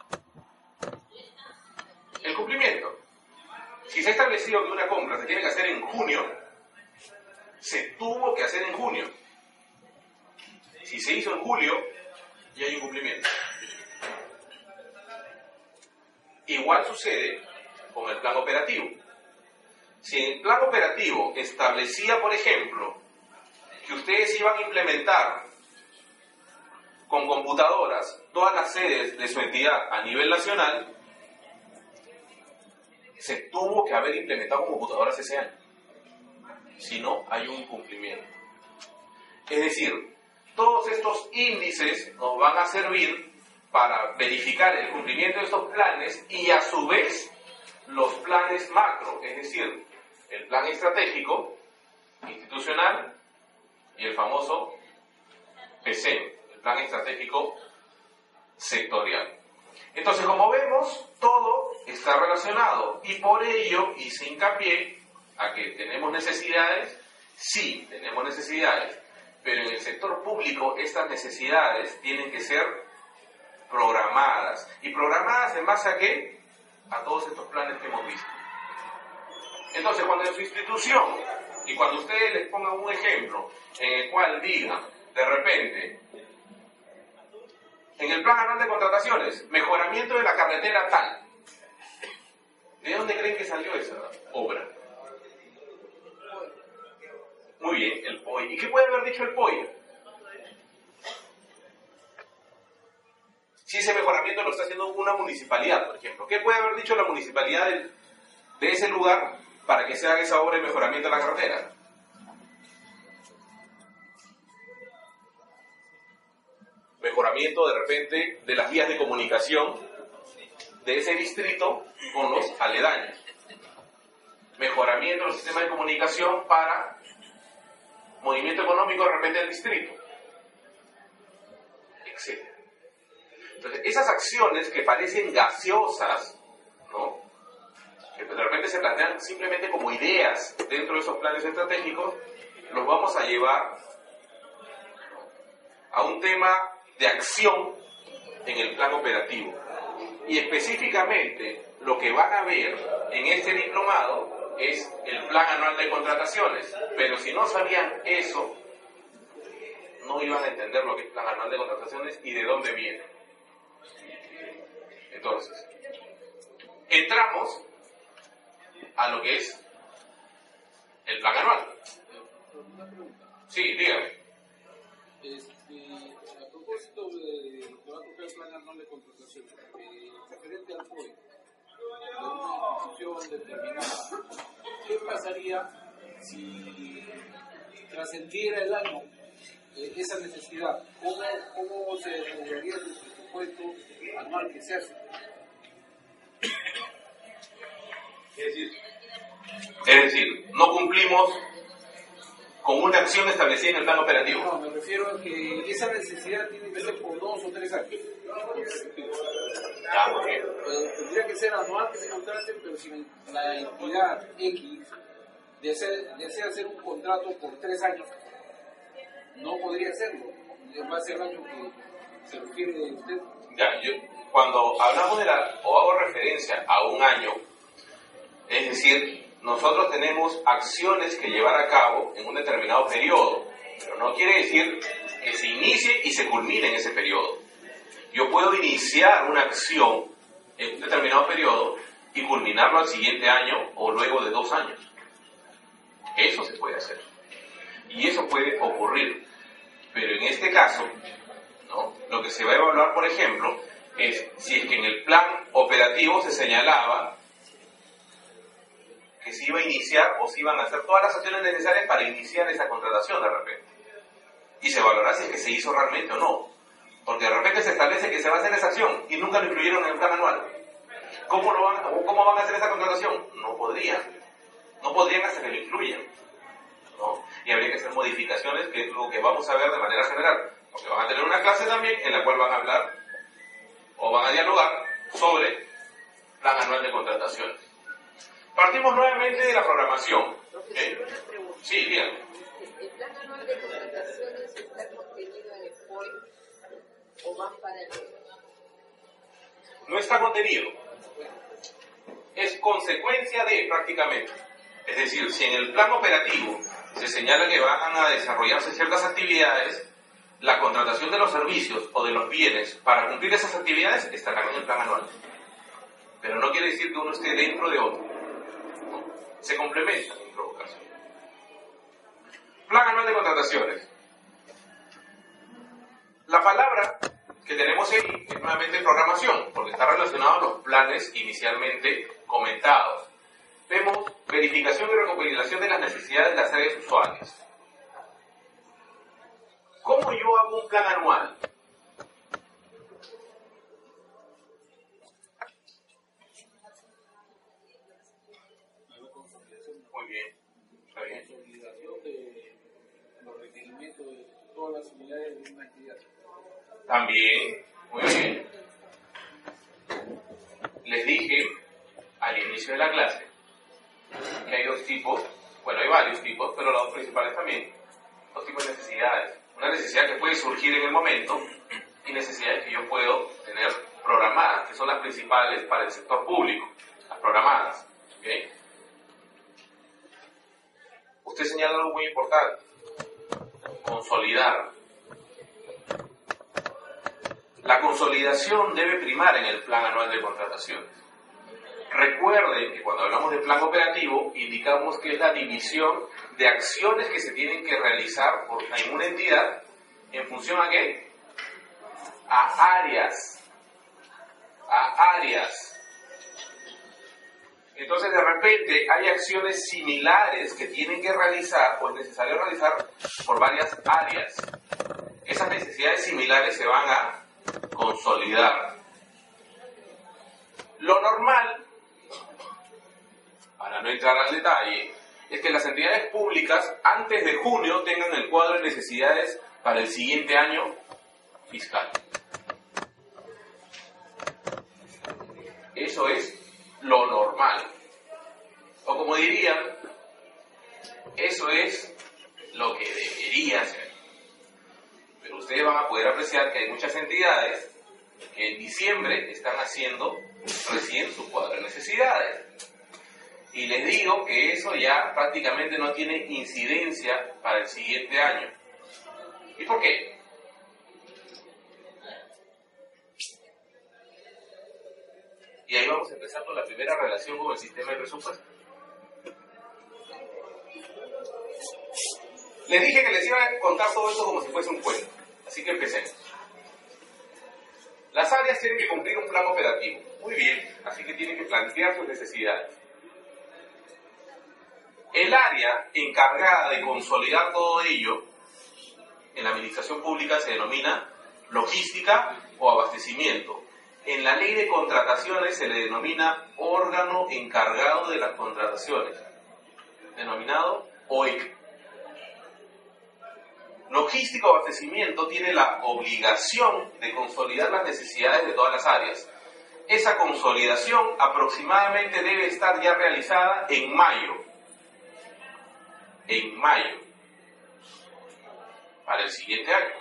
El cumplimiento. Si se ha establecido que una compra se tiene que hacer en junio, se tuvo que hacer en junio. Si se hizo en julio, ya hay un cumplimiento. Igual sucede con el plan operativo. Si en el plan operativo establecía, por ejemplo, que ustedes iban a implementar con computadoras todas las sedes de su entidad a nivel nacional, se tuvo que haber implementado con computadoras ese año. Si no, hay un incumplimiento. Es decir, todos estos índices nos van a servir para verificar el cumplimiento de estos planes y a su vez los planes macro, es decir, el plan estratégico, institucional y el famoso PC, el plan estratégico sectorial. Entonces, como vemos, todo está relacionado y por ello hice hincapié a que tenemos necesidades, sí, tenemos necesidades, pero en el sector público estas necesidades tienen que ser programadas. ¿Y programadas en base a qué? A todos estos planes que hemos visto. Entonces, cuando en su institución, y cuando ustedes les pongan un ejemplo en el cual digan, de repente, en el plan anual de contrataciones, mejoramiento de la carretera tal, ¿de dónde creen que salió esa obra? Muy bien, el POI. ¿Y qué puede haber dicho el POI? Si ese mejoramiento lo está haciendo una municipalidad, por ejemplo, ¿qué puede haber dicho la municipalidad de ese lugar para que se haga esa obra de mejoramiento de la carretera? Mejoramiento de repente de las vías de comunicación de ese distrito con los aledaños. Mejoramiento del sistema de comunicación para movimiento económico de repente del distrito, etc. Entonces, esas acciones que parecen gaseosas, ¿no?, que de repente se plantean simplemente como ideas dentro de esos planes estratégicos, los vamos a llevar a un tema de acción en el plan operativo. Y específicamente lo que van a ver en este diplomado es el plan anual de contrataciones. Pero si no sabían eso, no iban a entender lo que es plan anual de contrataciones y de dónde viene. Entonces, entramos a lo que es el plan anual. Sí, dígame. A propósito de lo que va a tocar el plan anual de contratación, referente al POI, de una institución determinada, ¿qué pasaría si trascendiera el año esa necesidad? ¿Cómo se desarrollaría el presupuesto anual que se hace? Es decir, Es decir, no cumplimos con una acción establecida en el plan operativo. No, me refiero a que esa necesidad tiene que ser por 2 o 3 años. Ya, muy bien. Tendría que ser anual que se contraten, pero si la entidad X desea hacer un contrato por 3 años, no podría hacerlo. Va a ser el año que se refiere usted. Ya, cuando hablamos o hago referencia a un año, es decir, nosotros tenemos acciones que llevar a cabo en un determinado periodo, pero no quiere decir que se inicie y se culmine en ese periodo. Yo puedo iniciar una acción en un determinado periodo y culminarlo al siguiente año o luego de 2 años. Eso se puede hacer. Y eso puede ocurrir. Pero en este caso, ¿no? Lo que se va a evaluar, por ejemplo, es si es que en el plan operativo se señalaba que se iba a iniciar o se iban a hacer todas las acciones necesarias para iniciar esa contratación de repente. Y se valorará si es que se hizo realmente o no. Porque de repente se establece que se va a hacer esa acción y nunca lo incluyeron en el plan anual. ¿Cómo van a hacer esa contratación? No podrían. No podrían hasta que lo incluyan, ¿no? Y habría que hacer modificaciones, que es lo que vamos a ver de manera general. Porque van a tener una clase también en la cual van a hablar o van a dialogar sobre plan anual de contrataciones. Partimos nuevamente de la programación. Profesor, una pregunta. Sí, bien. ¿El plan anual de contrataciones está contenido en el FOI o va paralelo? No está contenido. Es consecuencia de, prácticamente. Es decir, si en el plan operativo se señala que van a desarrollarse ciertas actividades, la contratación de los servicios o de los bienes para cumplir esas actividades estará en el plan anual. Pero no quiere decir que uno esté dentro de otro, ¿no? Se complementan en todo caso. Plan anual de contrataciones. La palabra que tenemos ahí es nuevamente programación, porque está relacionado a los planes inicialmente comentados. Vemos verificación y recopilación de las necesidades de las áreas usuarias. ¿Cómo yo hago un plan anual? Muy bien, está bien. Consolidación de los requerimientos de todas las unidades de una entidad. También, muy bien. Les dije al inicio de la clase que hay 2 tipos, bueno, hay varios tipos, pero los 2 principales también, 2 tipos de necesidades. Una necesidad que puede surgir en el momento y necesidades que yo puedo tener programadas, que son las principales para el sector público, las programadas. ¿Okay? Usted señala algo muy importante: consolidar. La consolidación debe primar en el plan anual de contrataciones. Recuerden que cuando hablamos de plan operativo, indicamos que es la división de acciones que se tienen que realizar en una entidad en función a ¿qué? A áreas. A áreas. Entonces, de repente, hay acciones similares que tienen que realizar o es necesario realizar por varias áreas. Esas necesidades similares se van a consolidar. Lo normal, para no entrar al detalle, es que las entidades públicas antes de junio tengan el cuadro de necesidades para el siguiente año fiscal. Eso es lo normal. O como dirían, eso es lo que debería ser. Pero ustedes van a poder apreciar que hay muchas entidades que en diciembre están haciendo recién su cuadro de necesidades. Y les digo que eso ya prácticamente no tiene incidencia para el siguiente año. ¿Y por qué? Y ahí vamos a empezar con la primera relación con el sistema de presupuesto. Les dije que les iba a contar todo esto como si fuese un cuento. Así que empecemos. Las áreas tienen que cumplir un plan operativo. Muy bien, así que tienen que plantear sus necesidades. El área encargada de consolidar todo ello en la administración pública se denomina logística o abastecimiento. En la ley de contrataciones se le denomina órgano encargado de las contrataciones. denominado OIC. Logística o abastecimiento tiene la obligación de consolidar las necesidades de todas las áreas. Esa consolidación aproximadamente debe estar ya realizada en mayo. En mayo. Para el siguiente año.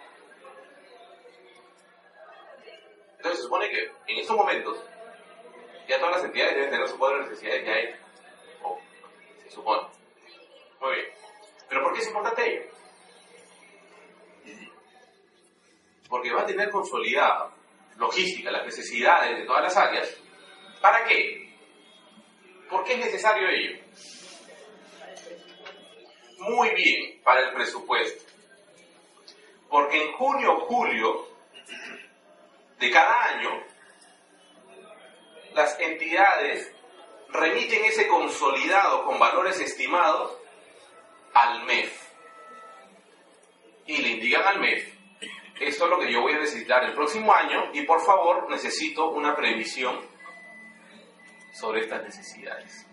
Entonces se supone que en estos momentos ya todas las entidades deben tener su cuadro de necesidades ya hecho. Se supone. Muy bien. ¿Pero por qué es importante ello? Porque va a tener consolidada logística, las necesidades de todas las áreas. ¿Para qué? ¿Por qué es necesario ello? Muy bien, para el presupuesto. Porque en junio o julio de cada año, las entidades remiten ese consolidado con valores estimados al MEF. Y le indican al MEF: esto es lo que yo voy a necesitar el próximo año y por favor necesito una previsión sobre estas necesidades.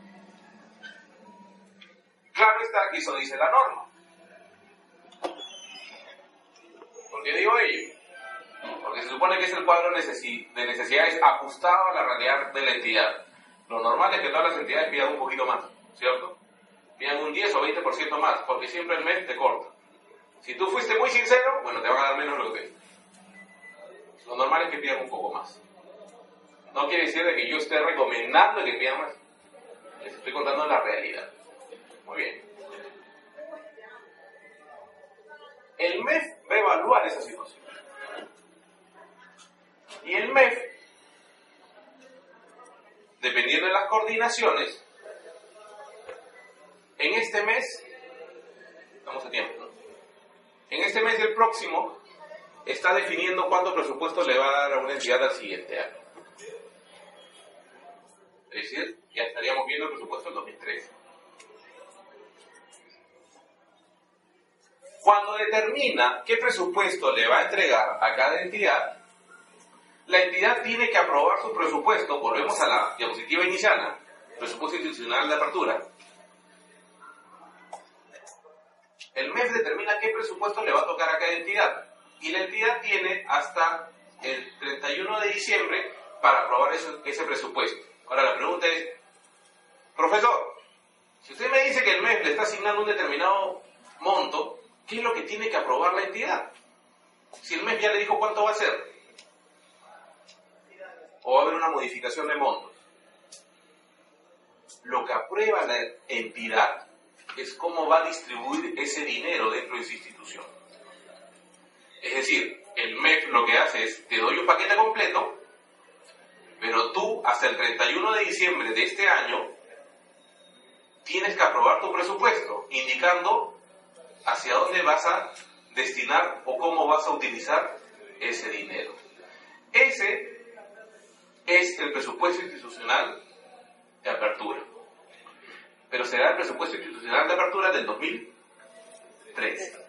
Claro está que eso dice la norma. ¿Por qué digo ello? Porque se supone que es el cuadro de necesidades ajustado a la realidad de la entidad. Lo normal es que todas las entidades pidan un poquito más, ¿cierto? Pidan un 10 o 20% más, porque siempre el mes te corta. Si tú fuiste muy sincero, bueno, te van a dar menos lo que te. Lo normal es que pidan un poco más. No quiere decir de que yo esté recomendando que pidan más. Les estoy contando la realidad. Muy bien. El MEF va a evaluar esa situación. Y el MEF, dependiendo de las coordinaciones, en este mes, estamos a tiempo, ¿no? En este mes y el próximo, está definiendo cuánto presupuesto le va a dar a una entidad al siguiente año. Es decir, ya estaríamos viendo el presupuesto del 2013. Cuando determina qué presupuesto le va a entregar a cada entidad, la entidad tiene que aprobar su presupuesto. Volvemos a la diapositiva inicial, presupuesto institucional de apertura. El MEF determina qué presupuesto le va a tocar a cada entidad y la entidad tiene hasta el 31 de diciembre para aprobar ese presupuesto. Ahora la pregunta es: profesor, si usted me dice que el MEF le está asignando un determinado monto, ¿qué es lo que tiene que aprobar la entidad? Si el MEF ya le dijo cuánto va a ser, o va a haber una modificación de montos. Lo que aprueba la entidad es cómo va a distribuir ese dinero dentro de esa institución. Es decir, el MEF lo que hace es: te doy un paquete completo, pero tú hasta el 31 de diciembre de este año tienes que aprobar tu presupuesto, indicando hacia dónde vas a destinar o cómo vas a utilizar ese dinero. Ese es el presupuesto institucional de apertura. Pero será el presupuesto institucional de apertura del 2013.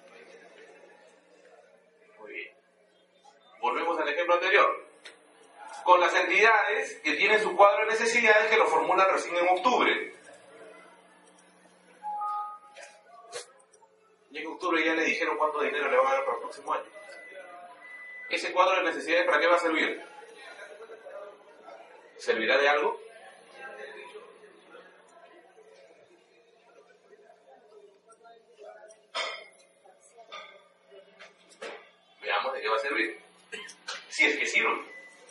Muy bien. Volvemos al ejemplo anterior. Con las entidades que tienen su cuadro de necesidades que lo formulan recién en octubre. Y en octubre ya le dijeron cuánto dinero le van a dar para el próximo año. ¿Ese cuadro de necesidades para qué va a servir? ¿Servirá de algo? Veamos de qué va a servir. Si es que sirve.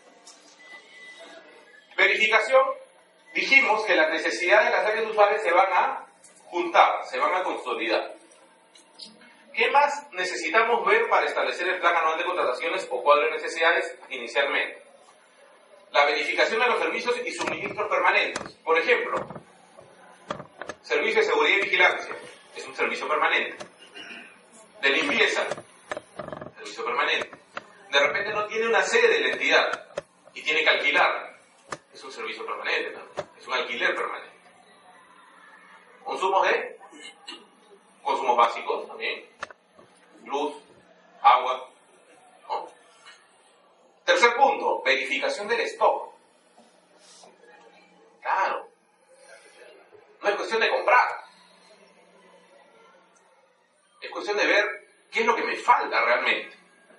Verificación. Dijimos que las necesidades de las áreas usuales se van a juntar, se van a consolidar. ¿Qué más necesitamos ver para establecer el plan anual de contrataciones o cuadro de necesidades inicialmente? La verificación de los servicios y suministros permanentes. Por ejemplo, servicio de seguridad y vigilancia, es un servicio permanente. De limpieza, servicio permanente. De repente no tiene una sede de la entidad y tiene que alquilar, es un servicio permanente, ¿no? Es un alquiler permanente. Consumos de consumos básicos también, luz, agua, ¿no? Tercer punto, verificación del stock. Claro, no es cuestión de comprar, cuestión de ver qué es lo que me falta realmente.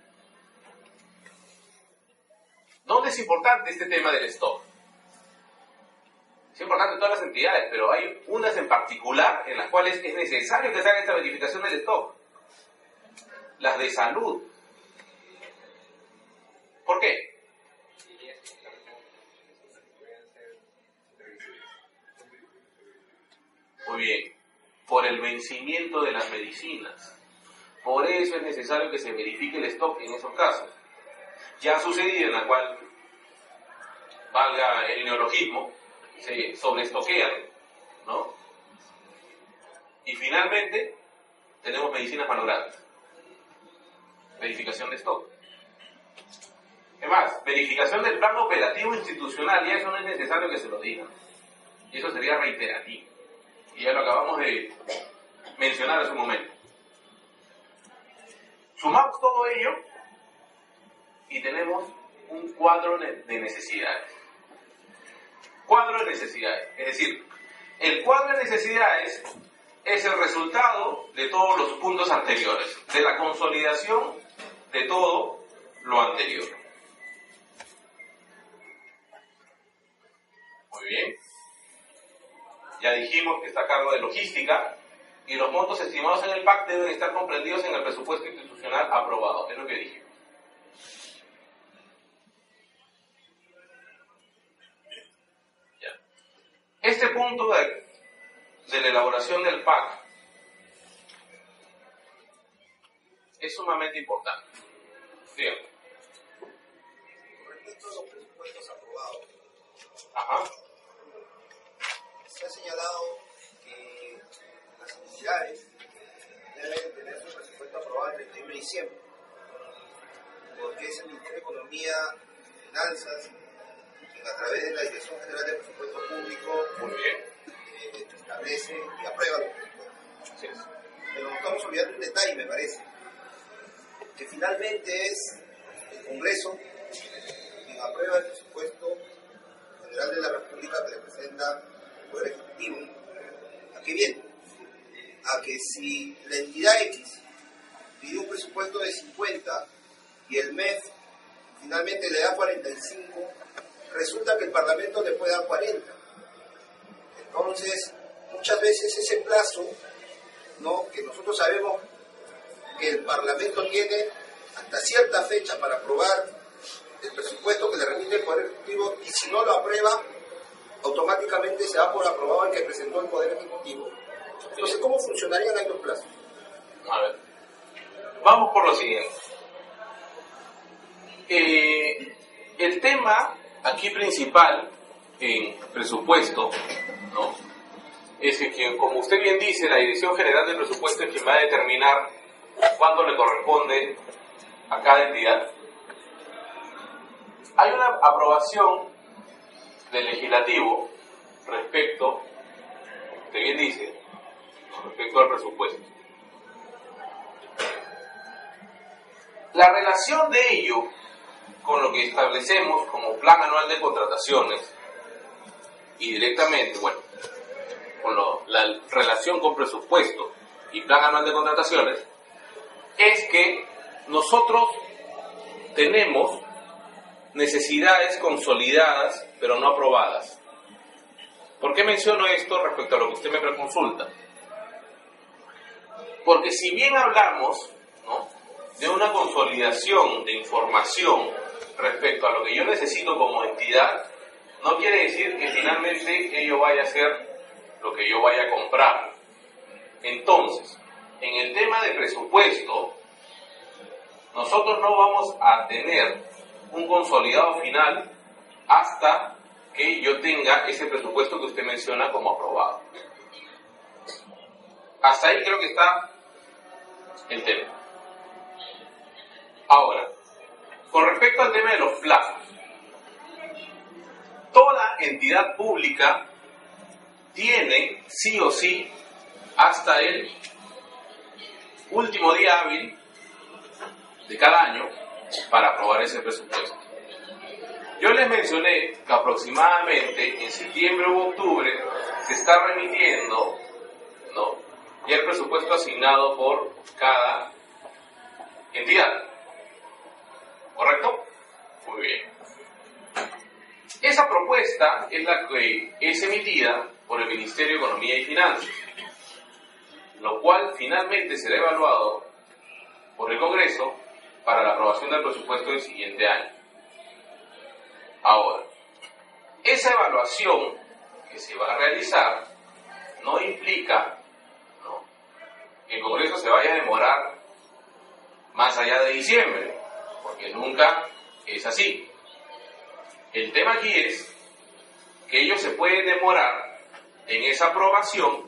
¿Dónde es importante este tema del stock? Es importante en todas las entidades, pero hay unas en particular en las cuales es necesario que se haga esta verificación del stock. Las de salud. ¿Por qué? Muy bien. Por el vencimiento de las medicinas. Por eso es necesario que se verifique el stock en esos casos. Ya ha sucedido en la cual, valga el neologismo, se sobreestoquean, ¿no? Y finalmente tenemos medicinas malogradas. Verificación de stock. ¿Qué más? Verificación del plan operativo institucional, ya eso no es necesario que se lo digan. Y eso sería reiterativo. Y ya lo acabamos de mencionar hace un momento. Sumamos todo ello y tenemos un cuadro de necesidades. Cuadro de necesidades. Es decir, el cuadro de necesidades es el resultado de todos los puntos anteriores, de la consolidación de todo lo anterior. Muy bien. Ya dijimos que está a cargo de logística y los montos estimados en el PAC deben estar comprendidos en el presupuesto institucional aprobado. Es lo que dijimos. Ya. Este punto de la elaboración del PAC es sumamente importante. Bien. Con respecto a los presupuestos aprobados, Ajá. se ha señalado que las entidades deben tener su presupuesto aprobado el 31 de diciembre, porque es el Ministerio de Economía y Finanzas quien a través de la Dirección General de Presupuesto Público Muy bien. establece y aprueba los presupuestos. Así es. Pero nos estamos olvidando un detalle, me parece, que finalmente es el Congreso quien aprueba el presupuesto general de la República que representa el Poder Ejecutivo. ¿A qué viene? A que si la entidad X pidió un presupuesto de 50 y el MEF finalmente le da 45, resulta que el Parlamento le puede dar 40. Entonces, muchas veces ese plazo, ¿no?, que nosotros sabemos que el Parlamento tiene hasta cierta fecha para aprobar el presupuesto que le remite el Poder Ejecutivo, y si no lo aprueba, automáticamente se da por aprobado el que presentó el Poder Ejecutivo. Entonces, ¿cómo funcionarían ahí los plazos? A ver, vamos por lo siguiente. El tema aquí principal en presupuesto, ¿no?, es que, como usted bien dice, la Dirección General del Presupuesto es quien va a determinar cuánto le corresponde a cada entidad. Hay una aprobación del legislativo respecto, usted bien dice, respecto al presupuesto. La relación de ello con lo que establecemos como plan anual de contrataciones y directamente, bueno, con la relación con presupuesto y plan anual de contrataciones, es que nosotros tenemos necesidades consolidadas pero no aprobadas. ¿Por qué menciono esto respecto a lo que usted me preconsulta? Porque si bien hablamos, ¿no?, de una consolidación de información respecto a lo que yo necesito como entidad, no quiere decir que finalmente ello vaya a ser lo que yo vaya a comprar. Entonces, en el tema de presupuesto, nosotros no vamos a tener un consolidado final hasta que yo tenga ese presupuesto que usted menciona como aprobado. Hasta ahí creo que está el tema. Ahora, con respecto al tema de los plazos, toda entidad pública tiene sí o sí hasta el último día hábil de cada año para aprobar ese presupuesto. Yo les mencioné que aproximadamente en septiembre u octubre se está remitiendo, ¿no?, y el presupuesto asignado por cada entidad. ¿Correcto? Muy bien. Esa propuesta es la que es emitida por el Ministerio de Economía y Finanzas, lo cual finalmente será evaluado por el Congreso para la aprobación del presupuesto del siguiente año. Ahora, esa evaluación que se va a realizar no implica, ¿no?, que el Congreso se vaya a demorar más allá de diciembre, porque nunca es así. El tema aquí es que ellos se pueden demorar en esa aprobación,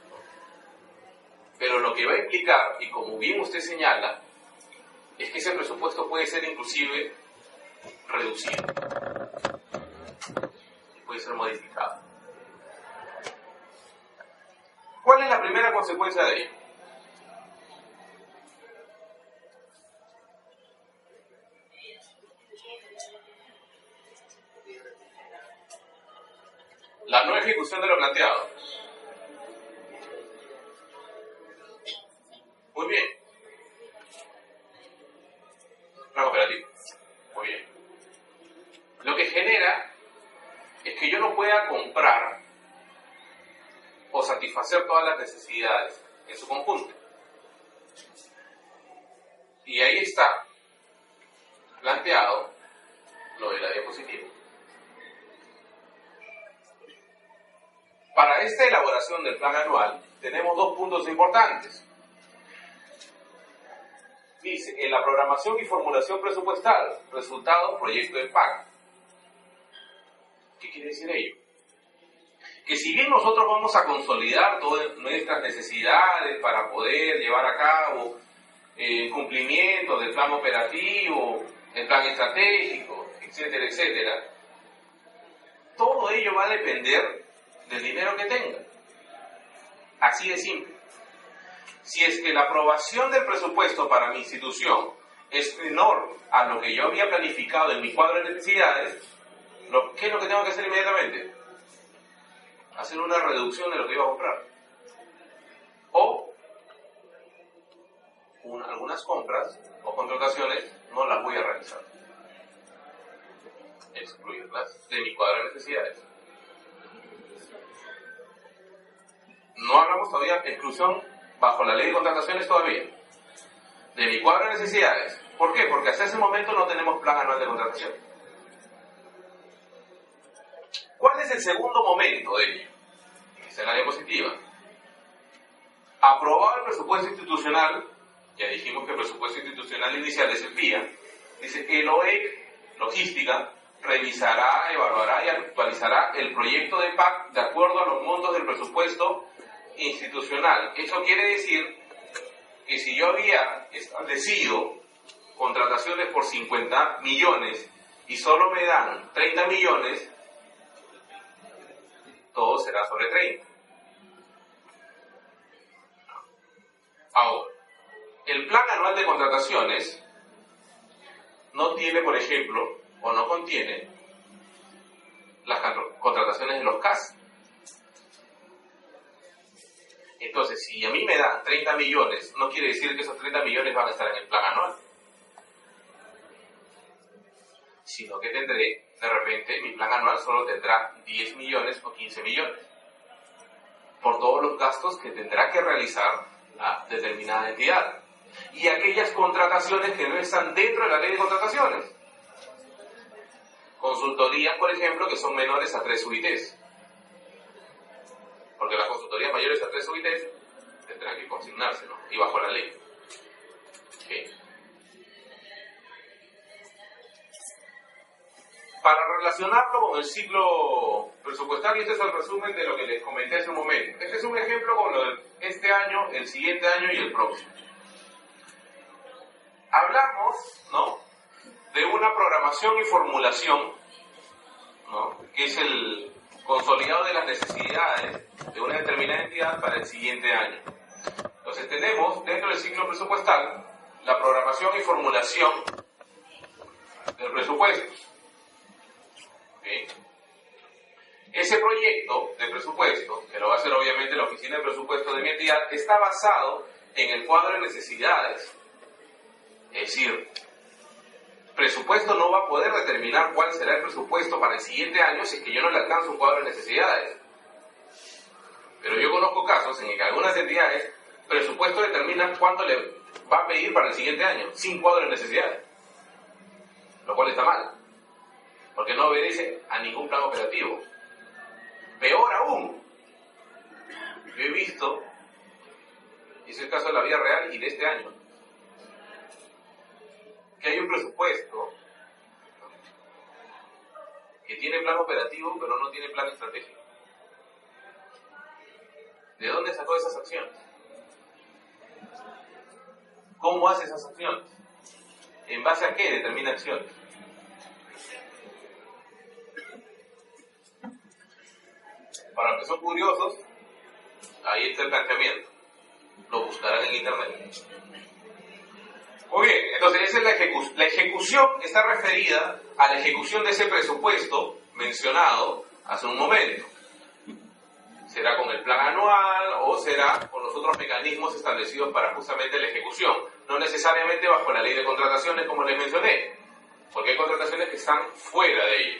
pero lo que va a implicar, y como bien usted señala, es que ese presupuesto puede ser inclusive reducido, puede ser modificado. ¿Cuál es la primera consecuencia de ello? La no ejecución de lo planteado. Muy bien. Plan operativo. Muy bien. Lo que genera es que yo no pueda comprar o satisfacer todas las necesidades en su conjunto. Y ahí está planteado lo de la diapositiva. Para esta elaboración del plan anual tenemos dos puntos importantes. Dice, en la programación y formulación presupuestal, resultado, proyecto de PAC. ¿Qué quiere decir ello? Que si bien nosotros vamos a consolidar todas nuestras necesidades para poder llevar a cabo el cumplimiento del plan operativo, el plan estratégico, etcétera, etcétera, todo ello va a depender del dinero que tenga. Así de simple. Si es que la aprobación del presupuesto para mi institución es menor a lo que yo había planificado en mi cuadro de necesidades, ¿qué es lo que tengo que hacer inmediatamente? Hacer una reducción de lo que iba a comprar. O algunas compras o contrataciones no las voy a realizar. Excluirlas de mi cuadro de necesidades. No hablamos todavía de exclusión bajo la ley de contrataciones todavía. De mi cuadro de necesidades. ¿Por qué? Porque hasta ese momento no tenemos plan anual de contratación. ¿Cuál es el segundo momento de ello? Esa es la diapositiva. Aprobado el presupuesto institucional, ya dijimos que el presupuesto institucional inicial es el PIA, dice que el OEC Logística revisará, evaluará y actualizará el proyecto de PAC de acuerdo a los montos del presupuesto institucional. Eso quiere decir que si yo había establecido contrataciones por 50 millones y solo me dan 30 millones, todo será sobre 30. Ahora, el plan anual de contrataciones no tiene, por ejemplo, o no contiene las contrataciones de los CAS. Entonces, si a mí me dan 30 millones, no quiere decir que esos 30 millones van a estar en el plan anual. Sino que tendré, de repente, mi plan anual solo tendrá 10 millones o 15 millones. Por todos los gastos que tendrá que realizar la determinada entidad. Y aquellas contrataciones que no están dentro de la ley de contrataciones. Consultorías, por ejemplo, que son menores a 3 UITs. Porque las consultorías mayores a 3 UITs tendrán que consignarse, ¿no? Y bajo la ley. ¿Okay? Para relacionarlo con el ciclo presupuestario, este es el resumen de lo que les comenté hace un momento. Este es un ejemplo con lo de este año, el siguiente año y el próximo. Hablamos, ¿no?, de una programación y formulación, ¿no?, que es el consolidado de las necesidades de una determinada entidad para el siguiente año. Entonces tenemos dentro del ciclo presupuestal la programación y formulación del presupuesto. ¿Okay? ese proyecto de presupuesto, que lo va a hacer obviamente la oficina de presupuesto de mi entidad, está basado en el cuadro de necesidades. Es decir, presupuesto no va a poder determinar cuál será el presupuesto para el siguiente año si es que yo no le alcanzo un cuadro de necesidades. Pero yo conozco casos en que algunas entidades, presupuesto determina cuánto le va a pedir para el siguiente año, sin cuadro de necesidades. Lo cual está mal, porque no obedece a ningún plan operativo. Peor aún, yo he visto, y es el caso de la vida real y de este año, que hay un presupuesto que tiene plan operativo pero no tiene plan estratégico. ¿De dónde sacó esas acciones? ¿Cómo hace esas acciones? ¿En base a qué determina acciones? Para los que son curiosos, ahí está el planteamiento. Lo buscarán en internet. Muy bien, entonces esa es la ejecución está referida a la ejecución de ese presupuesto mencionado hace un momento. Será con el plan anual o será con los otros mecanismos establecidos para justamente la ejecución. No necesariamente bajo la ley de contrataciones como les mencioné, porque hay contrataciones que están fuera de ella.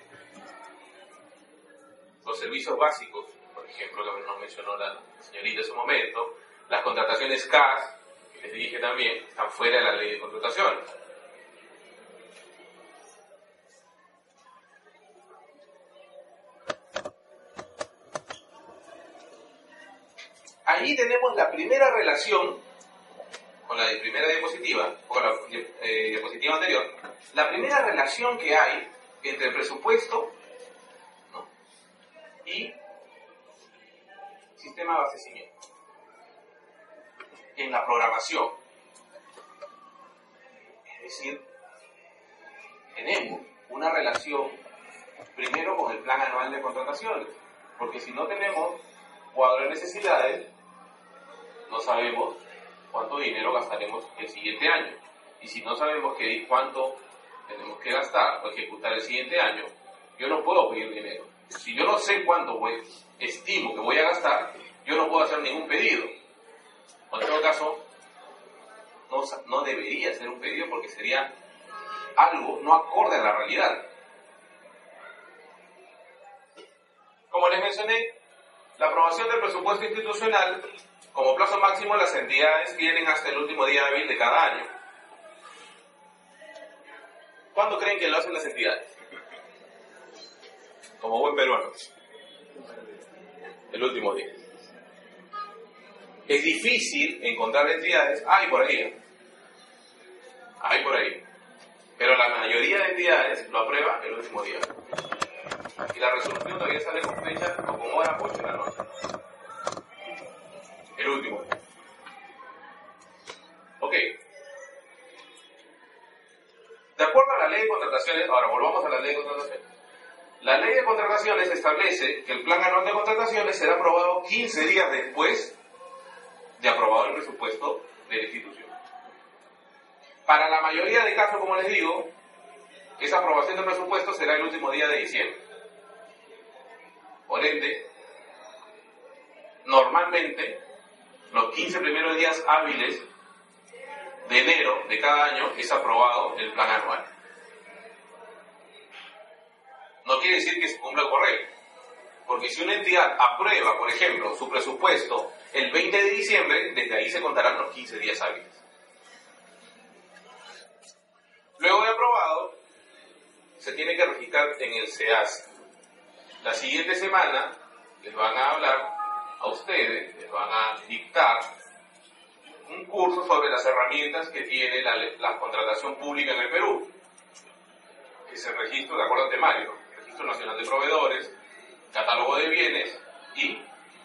Los servicios básicos, por ejemplo, que nos mencionó la señorita hace un momento, las contrataciones CAS, que les dije también, están fuera de la ley de contrataciones. Allí tenemos la primera relación con la primera diapositiva, o con la diapositiva anterior, la primera relación que hay entre el presupuesto, ¿no?, y sistema de abastecimiento en la programación. Es decir, tenemos una relación primero con el plan anual de contrataciones, porque si no tenemos cuadro de necesidades, no sabemos cuánto dinero gastaremos el siguiente año. Y si no sabemos cuánto tenemos que gastar o ejecutar el siguiente año, yo no puedo pedir dinero. Si yo no sé cuánto estimo que voy a gastar, yo no puedo hacer ningún pedido. O en todo caso, no debería ser un pedido porque sería algo no acorde a la realidad. Como les mencioné, la aprobación del presupuesto institucional, como plazo máximo, las entidades tienen hasta el último día hábil de cada año. ¿Cuándo creen que lo hacen las entidades? Como buen peruano. El último día. Es difícil encontrar entidades, hay por ahí. Pero la mayoría de entidades lo aprueba el último día. Y la resolución todavía sale con fecha o con hora 8 de la noche. El último. Ok. De acuerdo a la ley de contrataciones, ahora volvamos a la ley de contrataciones. La ley de contrataciones establece que el plan anual de contrataciones será aprobado 15 días después de aprobado el presupuesto de la institución. Para la mayoría de casos, como les digo, esa aprobación del presupuesto será el último día de diciembre. Por ende, normalmente, los 15 primeros días hábiles de enero de cada año es aprobado el plan anual. No quiere decir que se cumpla correcto, porque si una entidad aprueba, por ejemplo, su presupuesto el 20 de diciembre, desde ahí se contarán los 15 días hábiles. Luego de aprobado, se tiene que registrar en el SEAS. La siguiente semana les van a hablar a ustedes, les van a dictar un curso sobre las herramientas que tiene la contratación pública en el Perú, que es el registro de acuerdo al temario, Registro Nacional de Proveedores, Catálogo de Bienes y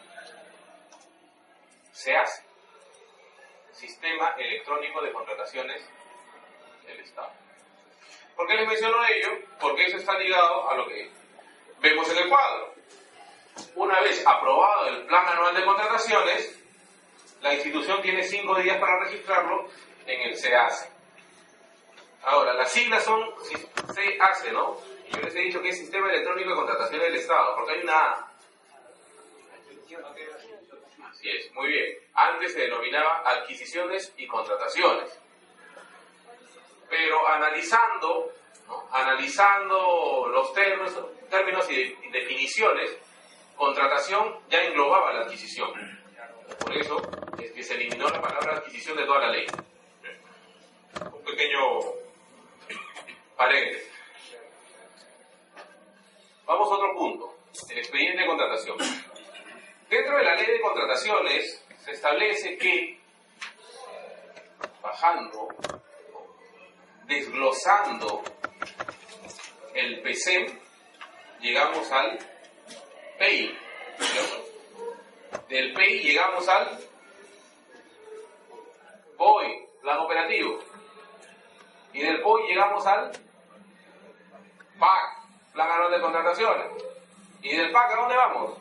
SEAS, Sistema Electrónico de Contrataciones del Estado. ¿Por qué les menciono ello? Porque eso está ligado a lo que vemos en el cuadro. Una vez aprobado el plan anual de contrataciones, la institución tiene 5 días para registrarlo en el SEAS. Ahora, las siglas son SEAS, ¿no? Y yo les he dicho que es Sistema Electrónico de Contratación del Estado, porque hay una A. Así es, muy bien. Antes se denominaba adquisiciones y contrataciones. Pero analizando, ¿no?, analizando los términos y definiciones, contratación ya englobaba la adquisición. Por eso es que se eliminó la palabra adquisición de toda la ley. Un pequeño paréntesis. Vamos a otro punto, el expediente de contratación. Dentro de la ley de contrataciones se establece que, bajando, desglosando el PCM, llegamos al PEI, ¿cierto? Del PEI llegamos al POI, plan operativo, y del POI llegamos al PAC, plan anual de contrataciones, y del PAC ¿a dónde vamos?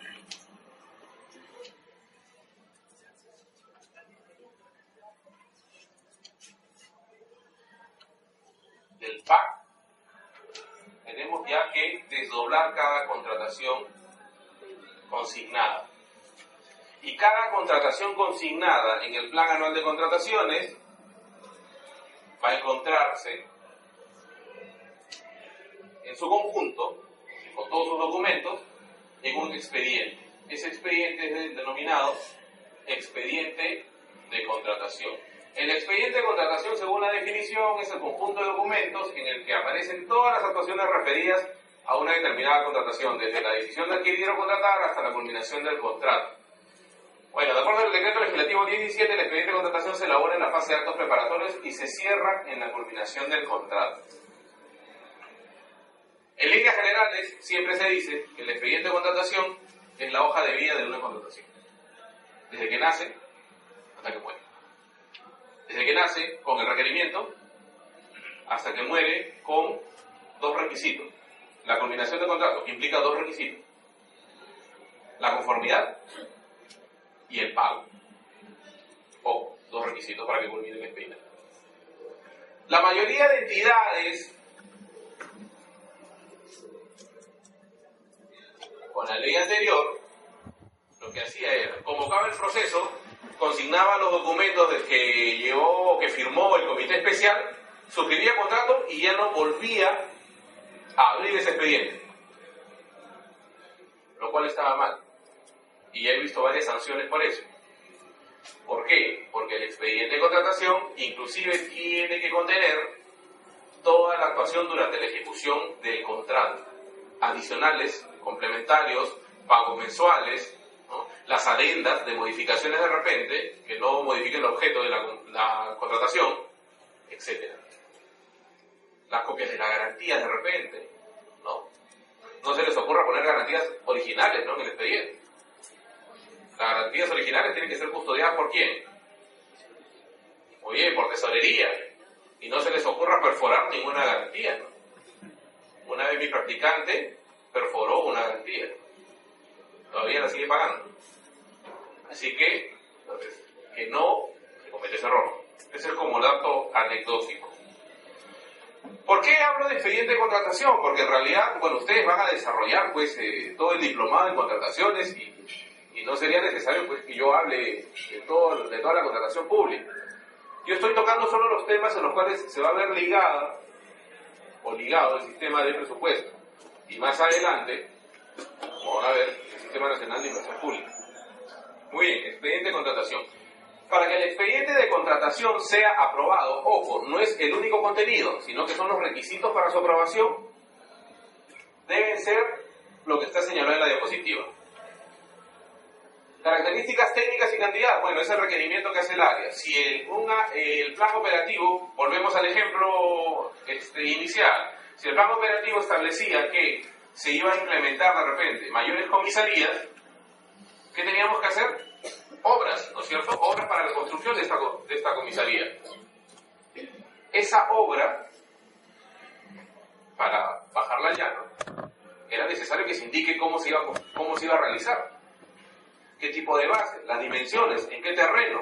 Del PAC tenemos ya que desdoblar cada contratación consignada. Y cada contratación consignada en el Plan Anual de Contrataciones va a encontrarse en su conjunto, con todos sus documentos, en un expediente. Ese expediente es el denominado expediente de contratación. El expediente de contratación, según la definición, es el conjunto de documentos en el que aparecen todas las actuaciones referidas a una determinada contratación, desde la decisión de adquirir o contratar hasta la culminación del contrato. Bueno, de acuerdo al decreto legislativo 1017, el expediente de contratación se elabora en la fase de actos preparatorios y se cierra en la culminación del contrato. En líneas generales, siempre se dice que el expediente de contratación es la hoja de vida de una contratación. Desde que nace hasta que muere. Desde que nace con el requerimiento hasta que muere con dos requisitos. La culminación del contrato implica dos requisitos: la conformidad y el pago. O dos requisitos para que culmine el expediente. La mayoría de entidades, con la ley anterior, lo que hacía era convocaba el proceso, consignaba los documentos que llevó, que firmó el comité especial, suscribía contrato y ya no volvía a abrir ese expediente, lo cual estaba mal. Y ya he visto varias sanciones por eso. ¿Por qué? Porque el expediente de contratación inclusive tiene que contener toda la actuación durante la ejecución del contrato, adicionales, complementarios, pagos mensuales, ¿no?, las adendas de modificaciones de repente, que no modifiquen el objeto de la contratación, etc. Las copias de la garantía de repente, ¿no? No se les ocurra poner garantías originales, ¿no?, en el expediente. Las garantías originales tienen que ser custodiadas ¿por quién? Muy bien, por tesorería. Y no se les ocurra perforar ninguna garantía, ¿no? Una vez mi practicante perforó una garantía. Todavía la sigue pagando. Así que, entonces, que no se comete ese error. Ese es como dato anecdótico. ¿Por qué hablo de expediente de contratación? Porque en realidad, bueno, ustedes van a desarrollar pues todo el diplomado en contrataciones y no sería necesario pues que yo hable de toda la contratación pública. Yo estoy tocando solo los temas en los cuales se va a ver ligado el sistema de presupuesto. Y más adelante, vamos a ver el Sistema Nacional de Inversión Pública. Muy bien, expediente de contratación. Para que el expediente de contratación sea aprobado, ojo, no es el único contenido, sino que son los requisitos para su aprobación, deben ser lo que está señalado en la diapositiva. Características técnicas y cantidad, bueno, es el requerimiento que hace el área. Si el plan operativo, volvemos al ejemplo inicial, si el plan operativo establecía que se iba a implementar de repente mayores comisarías, ¿qué teníamos que hacer? Obras, ¿no es cierto? Obras para la construcción de esta comisaría. Esa obra, para bajarla al llano, era necesario que se indique cómo se iba a realizar. ¿Qué tipo de base? Las dimensiones, ¿en qué terreno?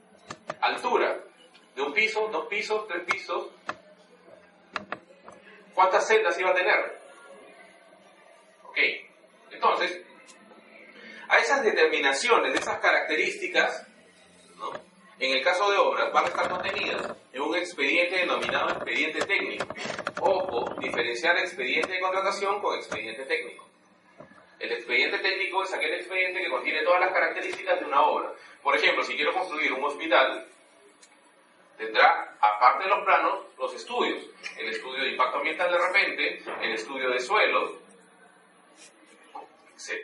Altura, de un piso, 2 pisos, 3 pisos, ¿Cuántas celdas iba a tener? Ok, entonces, a esas determinaciones, de esas características, ¿no?, en el caso de obras, van a estar contenidas en un expediente denominado expediente técnico. Ojo, diferenciar expediente de contratación con expediente técnico. El expediente técnico es aquel expediente que contiene todas las características de una obra. Por ejemplo, si quiero construir un hospital, tendrá, aparte de los planos, los estudios. El estudio de impacto ambiental de repente, el estudio de suelos, etc.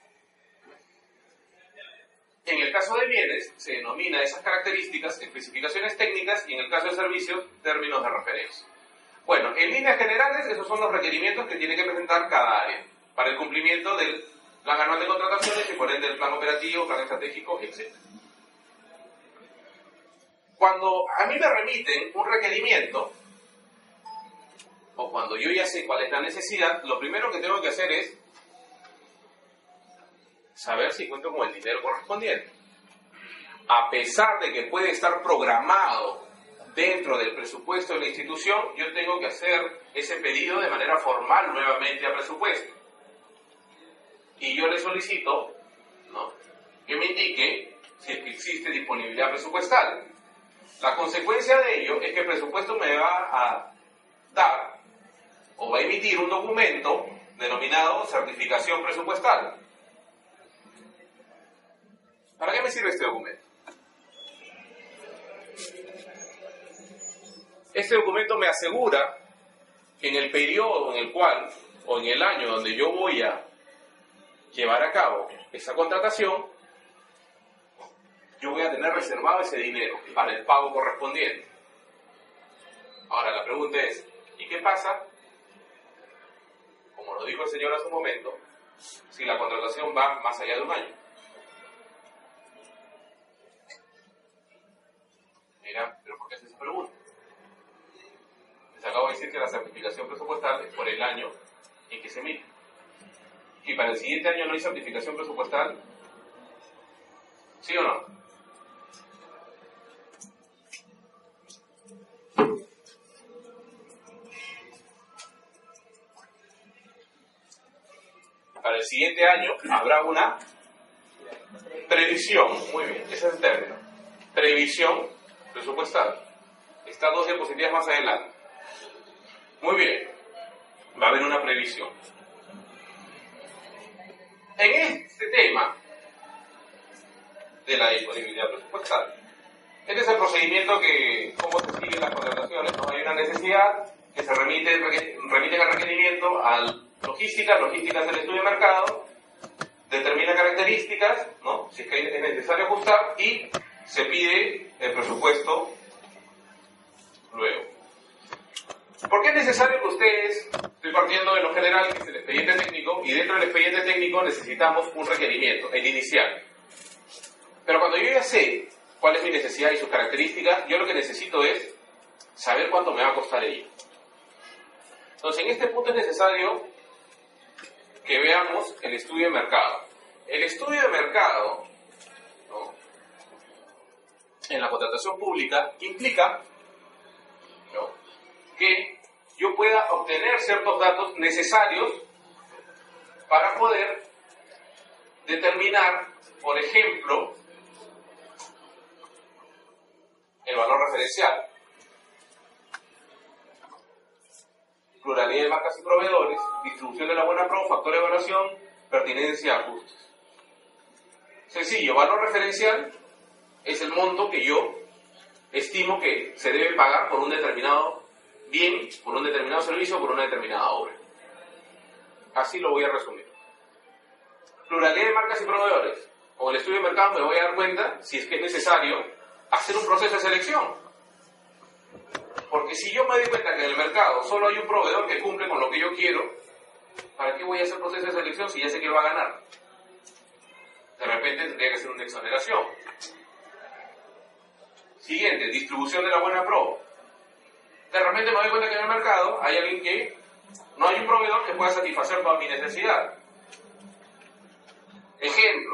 En el caso de bienes, se denomina esas características especificaciones técnicas y en el caso de servicios, términos de referencia. Bueno, en líneas generales, esos son los requerimientos que tiene que presentar cada área para el cumplimiento del plan anual de contrataciones y por ende del plan operativo, plan estratégico, etc. Cuando a mí me remiten un requerimiento, o cuando yo ya sé cuál es la necesidad, lo primero que tengo que hacer es saber si cuento con el dinero correspondiente. A pesar de que puede estar programado dentro del presupuesto de la institución, yo tengo que hacer ese pedido de manera formal nuevamente a presupuesto. Y yo le solicito, ¿no?, que me indique si es que existe disponibilidad presupuestal. La consecuencia de ello es que el presupuesto me va a dar o va a emitir un documento denominado certificación presupuestal. ¿Para qué me sirve este documento? Este documento me asegura que en el periodo en el cual, o en el año donde yo voy a llevar a cabo esa contratación, yo voy a tener reservado ese dinero para el pago correspondiente. Ahora la pregunta es, ¿y qué pasa? Como lo dijo el señor hace un momento, si la contratación va más allá de un año. Mira, ¿pero por qué hace esa pregunta? Les acabo de decir que la certificación presupuestal es por el año en que se emite. Y para el siguiente año no hay certificación presupuestal, ¿sí o no? Para el siguiente año habrá una previsión, muy bien, ese es el término, previsión presupuestal. Está 2 diapositivas más adelante. Muy bien, va a haber una previsión. En este tema de la disponibilidad presupuestal, este es el procedimiento que, cómo se siguen las contrataciones, ¿no? Hay una necesidad que se remite el requerimiento al logística es el estudio de mercado, determina características, ¿no?, si es que es necesario ajustar, y se pide el presupuesto luego. ¿Por qué es necesario que ustedes, estoy partiendo de lo general, que es el expediente técnico, y dentro del expediente técnico necesitamos un requerimiento, el inicial? Pero cuando yo ya sé cuál es mi necesidad y sus características, yo lo que necesito es saber cuánto me va a costar ello. Entonces, en este punto es necesario que veamos el estudio de mercado. El estudio de mercado, ¿no?, en la contratación pública implica, ¿no?, que yo pueda obtener ciertos datos necesarios para poder determinar, por ejemplo, el valor referencial, pluralidad de marcas y proveedores, distribución de la buena pro, factor de evaluación, pertinencia, ajustes. Sencillo, valor referencial es el monto que yo estimo que se debe pagar por un determinado bien, por un determinado servicio, por una determinada obra. Así lo voy a resumir. Pluralidad de marcas y proveedores. Con el estudio de mercado me voy a dar cuenta si es que es necesario hacer un proceso de selección. Porque si yo me doy cuenta que en el mercado solo hay un proveedor que cumple con lo que yo quiero, ¿para qué voy a hacer proceso de selección si ya sé que va a ganar? De repente tendría que hacer una exoneración. Siguiente, distribución de la buena pro. De repente me doy cuenta que en el mercado hay alguien que no hay un proveedor que pueda satisfacer toda mi necesidad. Ejemplo,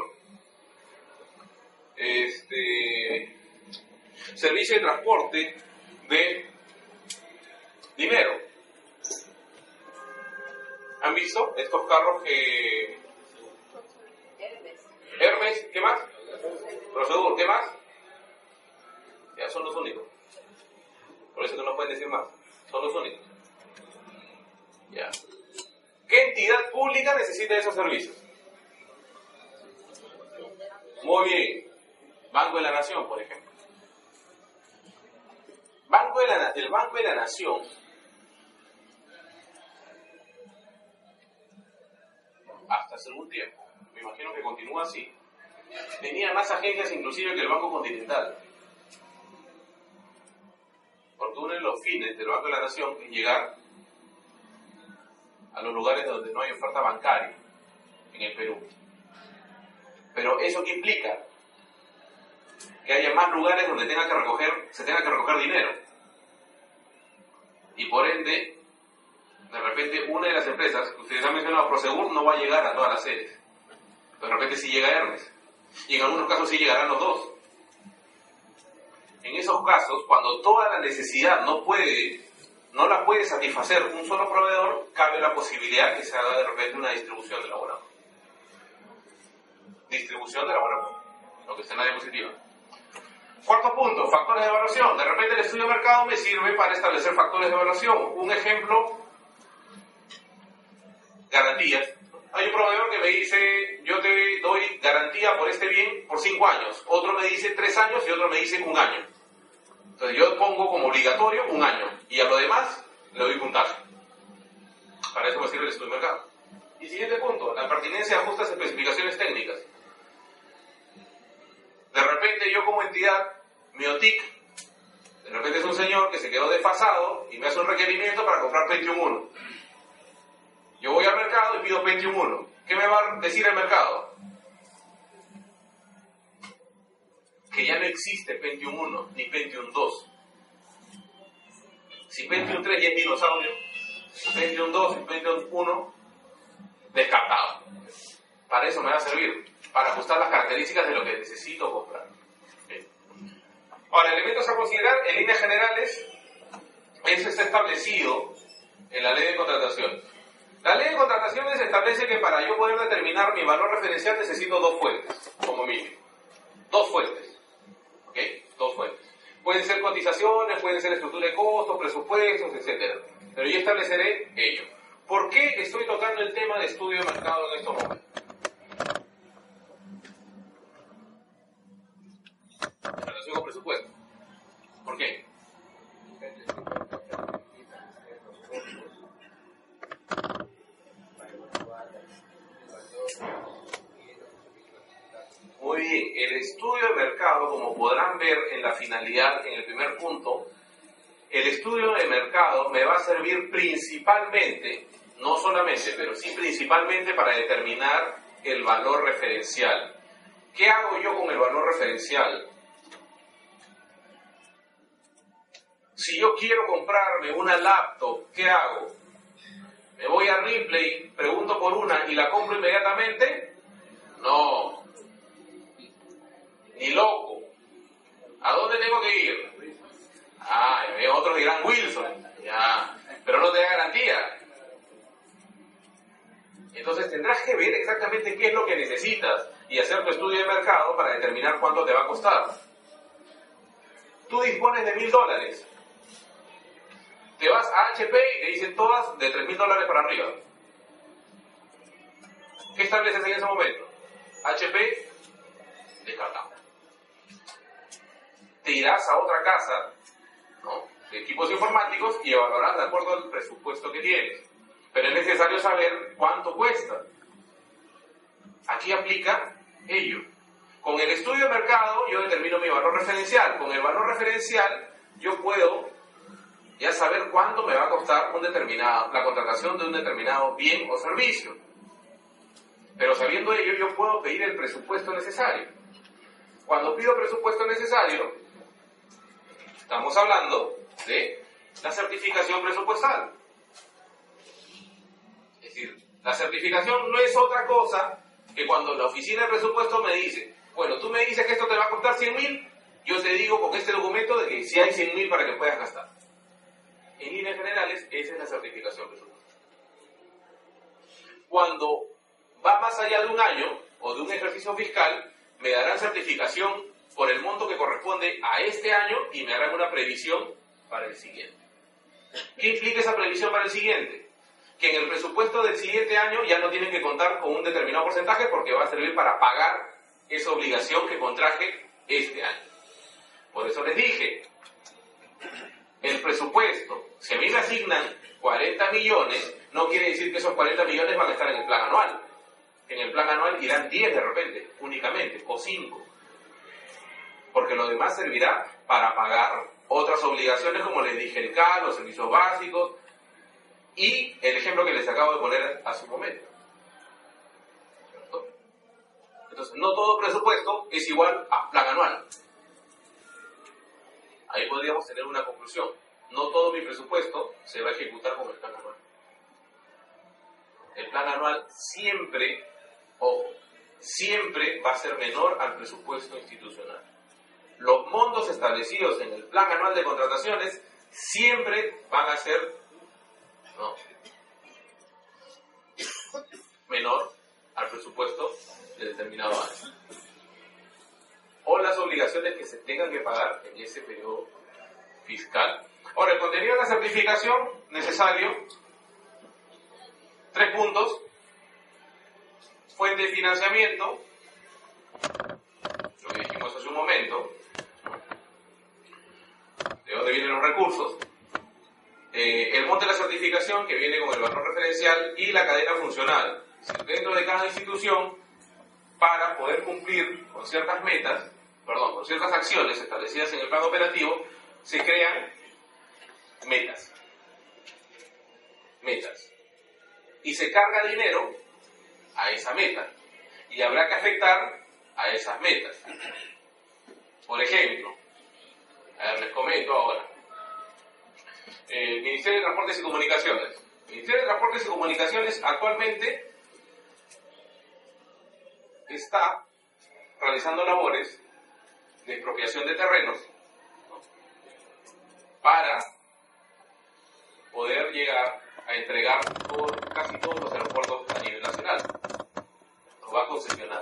servicio de transporte de dinero. estos carros que... Hermes, ¿qué más? Prosegur, ¿qué más? Ya son los únicos. Por eso que no pueden decir más. Son los únicos. Ya. ¿Qué entidad pública necesita esos servicios? Muy bien. Banco de la Nación, por ejemplo. El Banco de la Nación hasta hace algún tiempo, me imagino que continúa así, tenía más agencias inclusive que el Banco Continental. Porque uno de los fines del Banco de la Nación es llegar a los lugares donde no hay oferta bancaria en el Perú. Pero ¿eso qué implica? Que haya más lugares donde se tenga que recoger dinero. Y por ende, de repente una de las empresas, que ustedes han mencionado, Prosegur, no va a llegar a todas las sedes. Pero de repente sí llega Hermes. Y en algunos casos sí llegarán los dos. En esos casos, cuando toda la necesidad no la puede satisfacer un solo proveedor, cabe la posibilidad que se haga de repente una distribución de la buena. Distribución de la buena, lo que está en la diapositiva. Cuarto punto, factores de evaluación. De repente el estudio de mercado me sirve para establecer factores de evaluación. Un ejemplo, garantías. Hay un proveedor que me dice, yo te doy garantía por este bien por 5 años. Otro me dice 3 años y otro me dice 1 año. Entonces yo pongo como obligatorio 1 año y a lo demás le doy puntaje. Para eso me sirve el estudio de mercado. Y siguiente punto, la pertinencia de justas especificaciones técnicas. De repente yo como entidad, mi OTIC, de repente es un señor que se quedó desfasado y me hace un requerimiento para comprar Pentium 1. Yo voy al mercado y pido Pentium 1. ¿Qué me va a decir el mercado? Que ya no existe Pentium 1 ni Pentium 2. Si Pentium 3 ya es dinosaurio, Pentium 2 y Pentium 1 descartado. Para eso me va a servir, para ajustar las características de lo que necesito comprar. Bien. Ahora, elementos a considerar en líneas generales, eso está establecido en la ley de contratación. La ley de contrataciones establece que para yo poder determinar mi valor referencial necesito 2 fuentes, como mínimo. 2 fuentes. ¿Ok? 2 fuentes. Pueden ser cotizaciones, pueden ser estructura de costos, presupuestos, etc. Pero yo estableceré ello. ¿Por qué estoy tocando el tema de estudio de mercado en estos momentos? Relación con presupuesto. ¿Por qué? Muy bien, el estudio de mercado, como podrán ver en la finalidad, en el primer punto, el estudio de mercado me va a servir principalmente, no solamente, pero sí principalmente para determinar el valor referencial. ¿Qué hago yo con el valor referencial? Si yo quiero comprarme una laptop, ¿qué hago? ¿Me voy a Ripley, pregunto por una y la compro inmediatamente? No. Ni loco. ¿A dónde tengo que ir? Otros dirán Wilson. Ya. Pero no te da garantía. Entonces tendrás que ver exactamente qué es lo que necesitas y hacer tu estudio de mercado para determinar cuánto te va a costar. Tú dispones de $1,000. Te vas a HP y te dicen todas de $3,000 para arriba. ¿Qué estableces en ese momento? HP, descartado. Te irás a otra casa, ¿no?, de equipos informáticos y evaluarás de acuerdo al presupuesto que tienes. Pero es necesario saber cuánto cuesta. Aquí aplica ello. Con el estudio de mercado yo determino mi valor referencial. Con el valor referencial yo puedo ya saber cuánto me va a costar la contratación de un determinado bien o servicio. Pero sabiendo ello, yo puedo pedir el presupuesto necesario. Cuando pido presupuesto necesario, estamos hablando de la certificación presupuestal. Es decir, la certificación no es otra cosa que cuando la oficina de presupuesto me dice, bueno, tú me dices que esto te va a costar 100.000, yo te digo con este documento de que si hay 100.000 para que puedas gastar. En líneas generales, esa es la certificación presupuestal. Cuando va más allá de un año o de un ejercicio fiscal, me darán certificación por el monto que corresponde a este año y me harán una previsión para el siguiente. ¿Qué implica esa previsión para el siguiente? Que en el presupuesto del siguiente año ya no tienen que contar con un determinado porcentaje porque va a servir para pagar esa obligación que contraje este año. Por eso les dije, el presupuesto, si a mí me asignan 40 millones, no quiere decir que esos 40 millones van a estar en el plan anual. En el plan anual irán 10 de repente, únicamente, o 5. Porque lo demás servirá para pagar otras obligaciones, como les dije, el CAL, los servicios básicos, y el ejemplo que les acabo de poner hace un momento. ¿Cierto? Entonces, no todo presupuesto es igual a plan anual. Ahí podríamos tener una conclusión. No todo mi presupuesto se va a ejecutar con el plan anual. El plan anual siempre, ojo, siempre va a ser menor al presupuesto institucional. Los montos establecidos en el plan anual de contrataciones siempre van a ser menor al presupuesto de determinado año. O las obligaciones que se tengan que pagar en ese periodo fiscal. Ahora, el contenido de la certificación necesario, 3 puntos: fuente de financiamiento, lo que dijimos hace un momento, de dónde vienen los recursos, el monto de la certificación, que viene con el valor referencial, y la cadena funcional. Dentro de cada institución, para poder cumplir con ciertas metas, con ciertas acciones establecidas en el plan operativo, se crean metas. Y se carga dinero a esa meta. Y habrá que afectar a esas metas. Por ejemplo, les comento ahora. El Ministerio de Transportes y Comunicaciones. El Ministerio de Transportes y Comunicaciones actualmente está realizando labores de expropiación de terrenos para poder llegar a entregar casi todos los aeropuertos a nivel nacional. Los va a concesionar.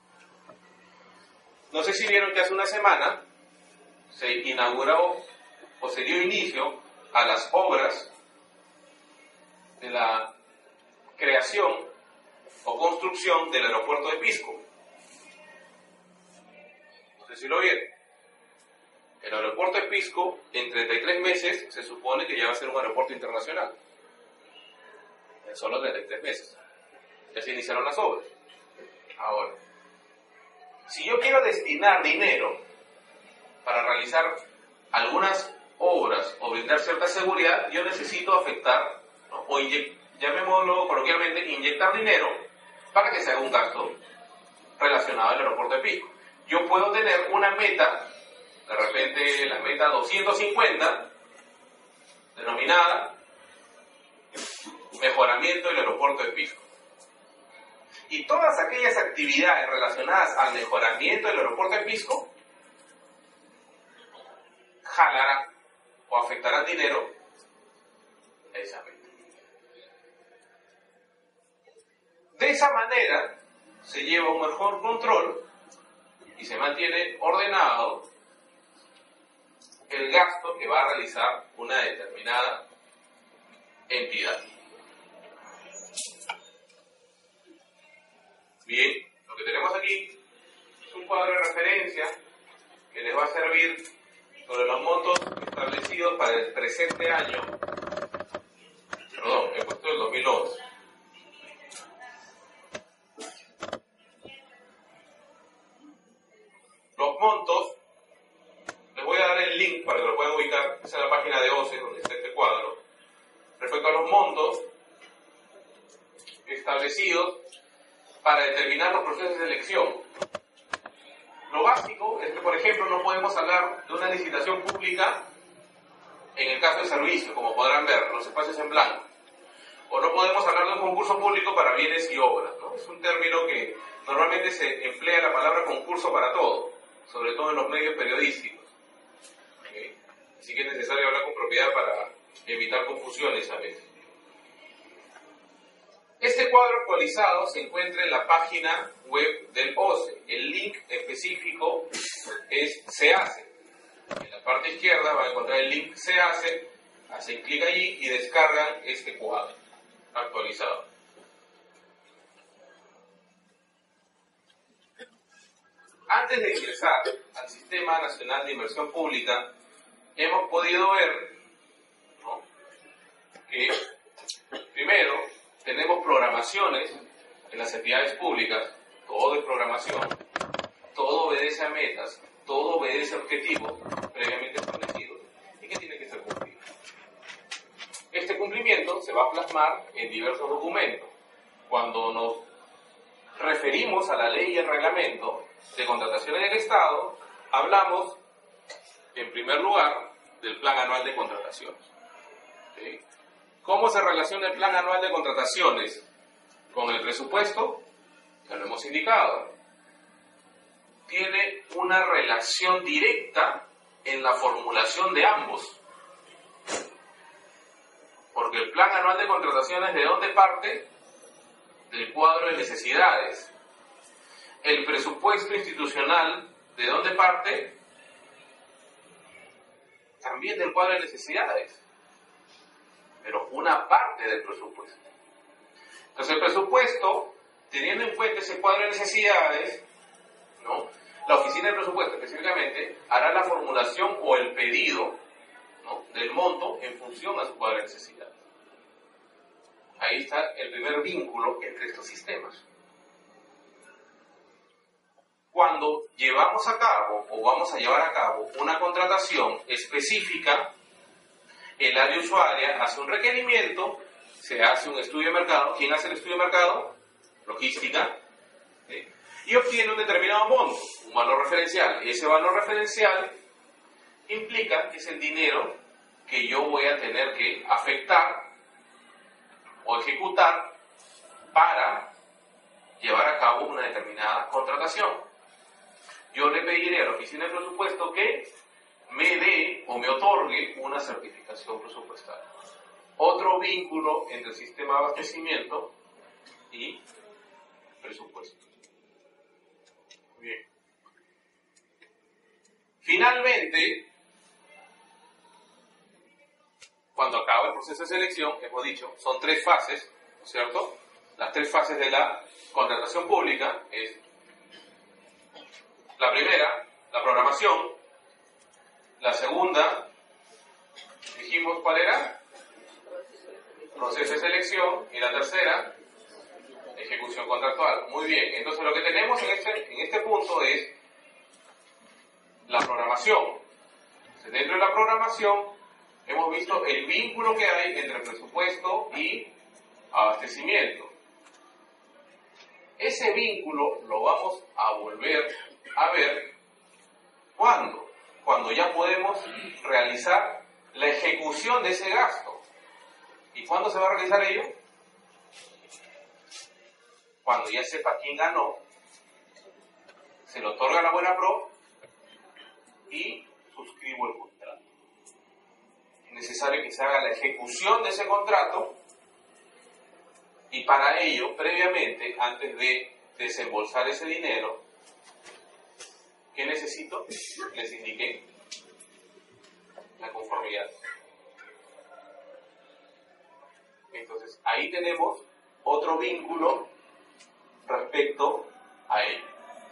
No sé si vieron que hace una semana se inauguró o se dio inicio a las obras de la creación o construcción del aeropuerto de Pisco. No sé si lo vieron. El aeropuerto de Pisco, en 33 meses, se supone que ya va a ser un aeropuerto internacional. En solo 33 meses. Ya se iniciaron las obras. Ahora, si yo quiero destinar dinero para realizar algunas obras o brindar cierta seguridad, yo necesito afectar, ¿no? O llamémoslo coloquialmente, inyectar dinero para que se haga un gasto relacionado al aeropuerto de Pisco. Yo puedo tener una meta, de repente la meta 250, denominada mejoramiento del aeropuerto de Pisco. Y todas aquellas actividades relacionadas al mejoramiento del aeropuerto de Pisco jalarán o afectarán dinero a esa meta. De esa manera se lleva un mejor control y se mantiene ordenado el gasto que va a realizar una determinada entidad. Bien, lo que tenemos aquí es un cuadro de referencia que les va a servir sobre los montos establecidos para el presente año. Perdón, he puesto el 2011. Los montos, les voy a dar el link para que lo puedan ubicar, es en la página de OCE donde está este cuadro. Respecto a los montos establecidos para determinar los procesos de selección. Lo básico es que, por ejemplo, no podemos hablar de una licitación pública en el caso de servicio, como podrán ver, los espacios en blanco. O no podemos hablar de un concurso público para bienes y obras, ¿no? Es un término que normalmente se emplea la palabra concurso para todo, sobre todo en los medios periodísticos. ¿Okay? Así que es necesario hablar con propiedad para evitar confusiones a veces. Este cuadro actualizado se encuentra en la página web del OCE. El link específico es Se Hace. En la parte izquierda van a encontrar el link Se Hace, hacen clic allí y descargan este cuadro actualizado. Antes de ingresar al Sistema Nacional de Inversión Pública, hemos podido ver, ¿no?, que primero tenemos programaciones en las entidades públicas, todo es programación, todo obedece a metas, todo obedece a objetivos previamente establecidos y que tiene que ser cumplido. Este cumplimiento se va a plasmar en diversos documentos. Cuando nos referimos a la ley y el reglamento de contrataciones del Estado, hablamos, en primer lugar, del Plan Anual de Contrataciones. ¿Sí? ¿Cómo se relaciona el Plan Anual de Contrataciones con el presupuesto? Ya lo hemos indicado. Tiene una relación directa en la formulación de ambos. Porque el Plan Anual de Contrataciones, ¿de dónde parte? Del cuadro de necesidades. El presupuesto institucional, ¿de dónde parte? También del cuadro de necesidades, pero una parte del presupuesto. Entonces el presupuesto, teniendo en cuenta ese cuadro de necesidades, ¿no?, la oficina del presupuesto específicamente hará la formulación o el pedido, ¿no?, del monto en función a su cuadro de necesidades. Ahí está el primer vínculo entre estos sistemas. Cuando llevamos a cabo o vamos a llevar a cabo una contratación específica, el área usuaria hace un requerimiento, se hace un estudio de mercado. ¿Quién hace el estudio de mercado? Logística. ¿Sí? Y obtiene un determinado monto, un valor referencial. Ese valor referencial implica que es el dinero que yo voy a tener que afectar o ejecutar para llevar a cabo una determinada contratación. Yo le pediré a la oficina de presupuesto que me dé o me otorgue una certificación presupuestaria. Otro vínculo entre el sistema de abastecimiento y presupuesto. Bien. Finalmente, cuando acaba el proceso de selección, hemos dicho, son 3 fases, ¿no es cierto? Las 3 fases de la contratación pública es: la primera, la programación; la segunda, dijimos, ¿cuál era? Proceso de selección; y la tercera, ejecución contractual. Muy bien, entonces lo que tenemos en este punto es la programación. Entonces, dentro de la programación hemos visto el vínculo que hay entre presupuesto y abastecimiento. Ese vínculo lo vamos a volver a ver ¿cuándo? Cuando ya podemos realizar la ejecución de ese gasto. ¿Y cuándo se va a realizar ello? Cuando ya sepa quién ganó, se le otorga la buena pro y suscribo el contrato. Es necesario que se haga la ejecución de ese contrato y para ello, previamente, antes de desembolsar ese dinero, ¿qué necesito? Les indiqué la conformidad. Entonces, ahí tenemos otro vínculo respecto a ello.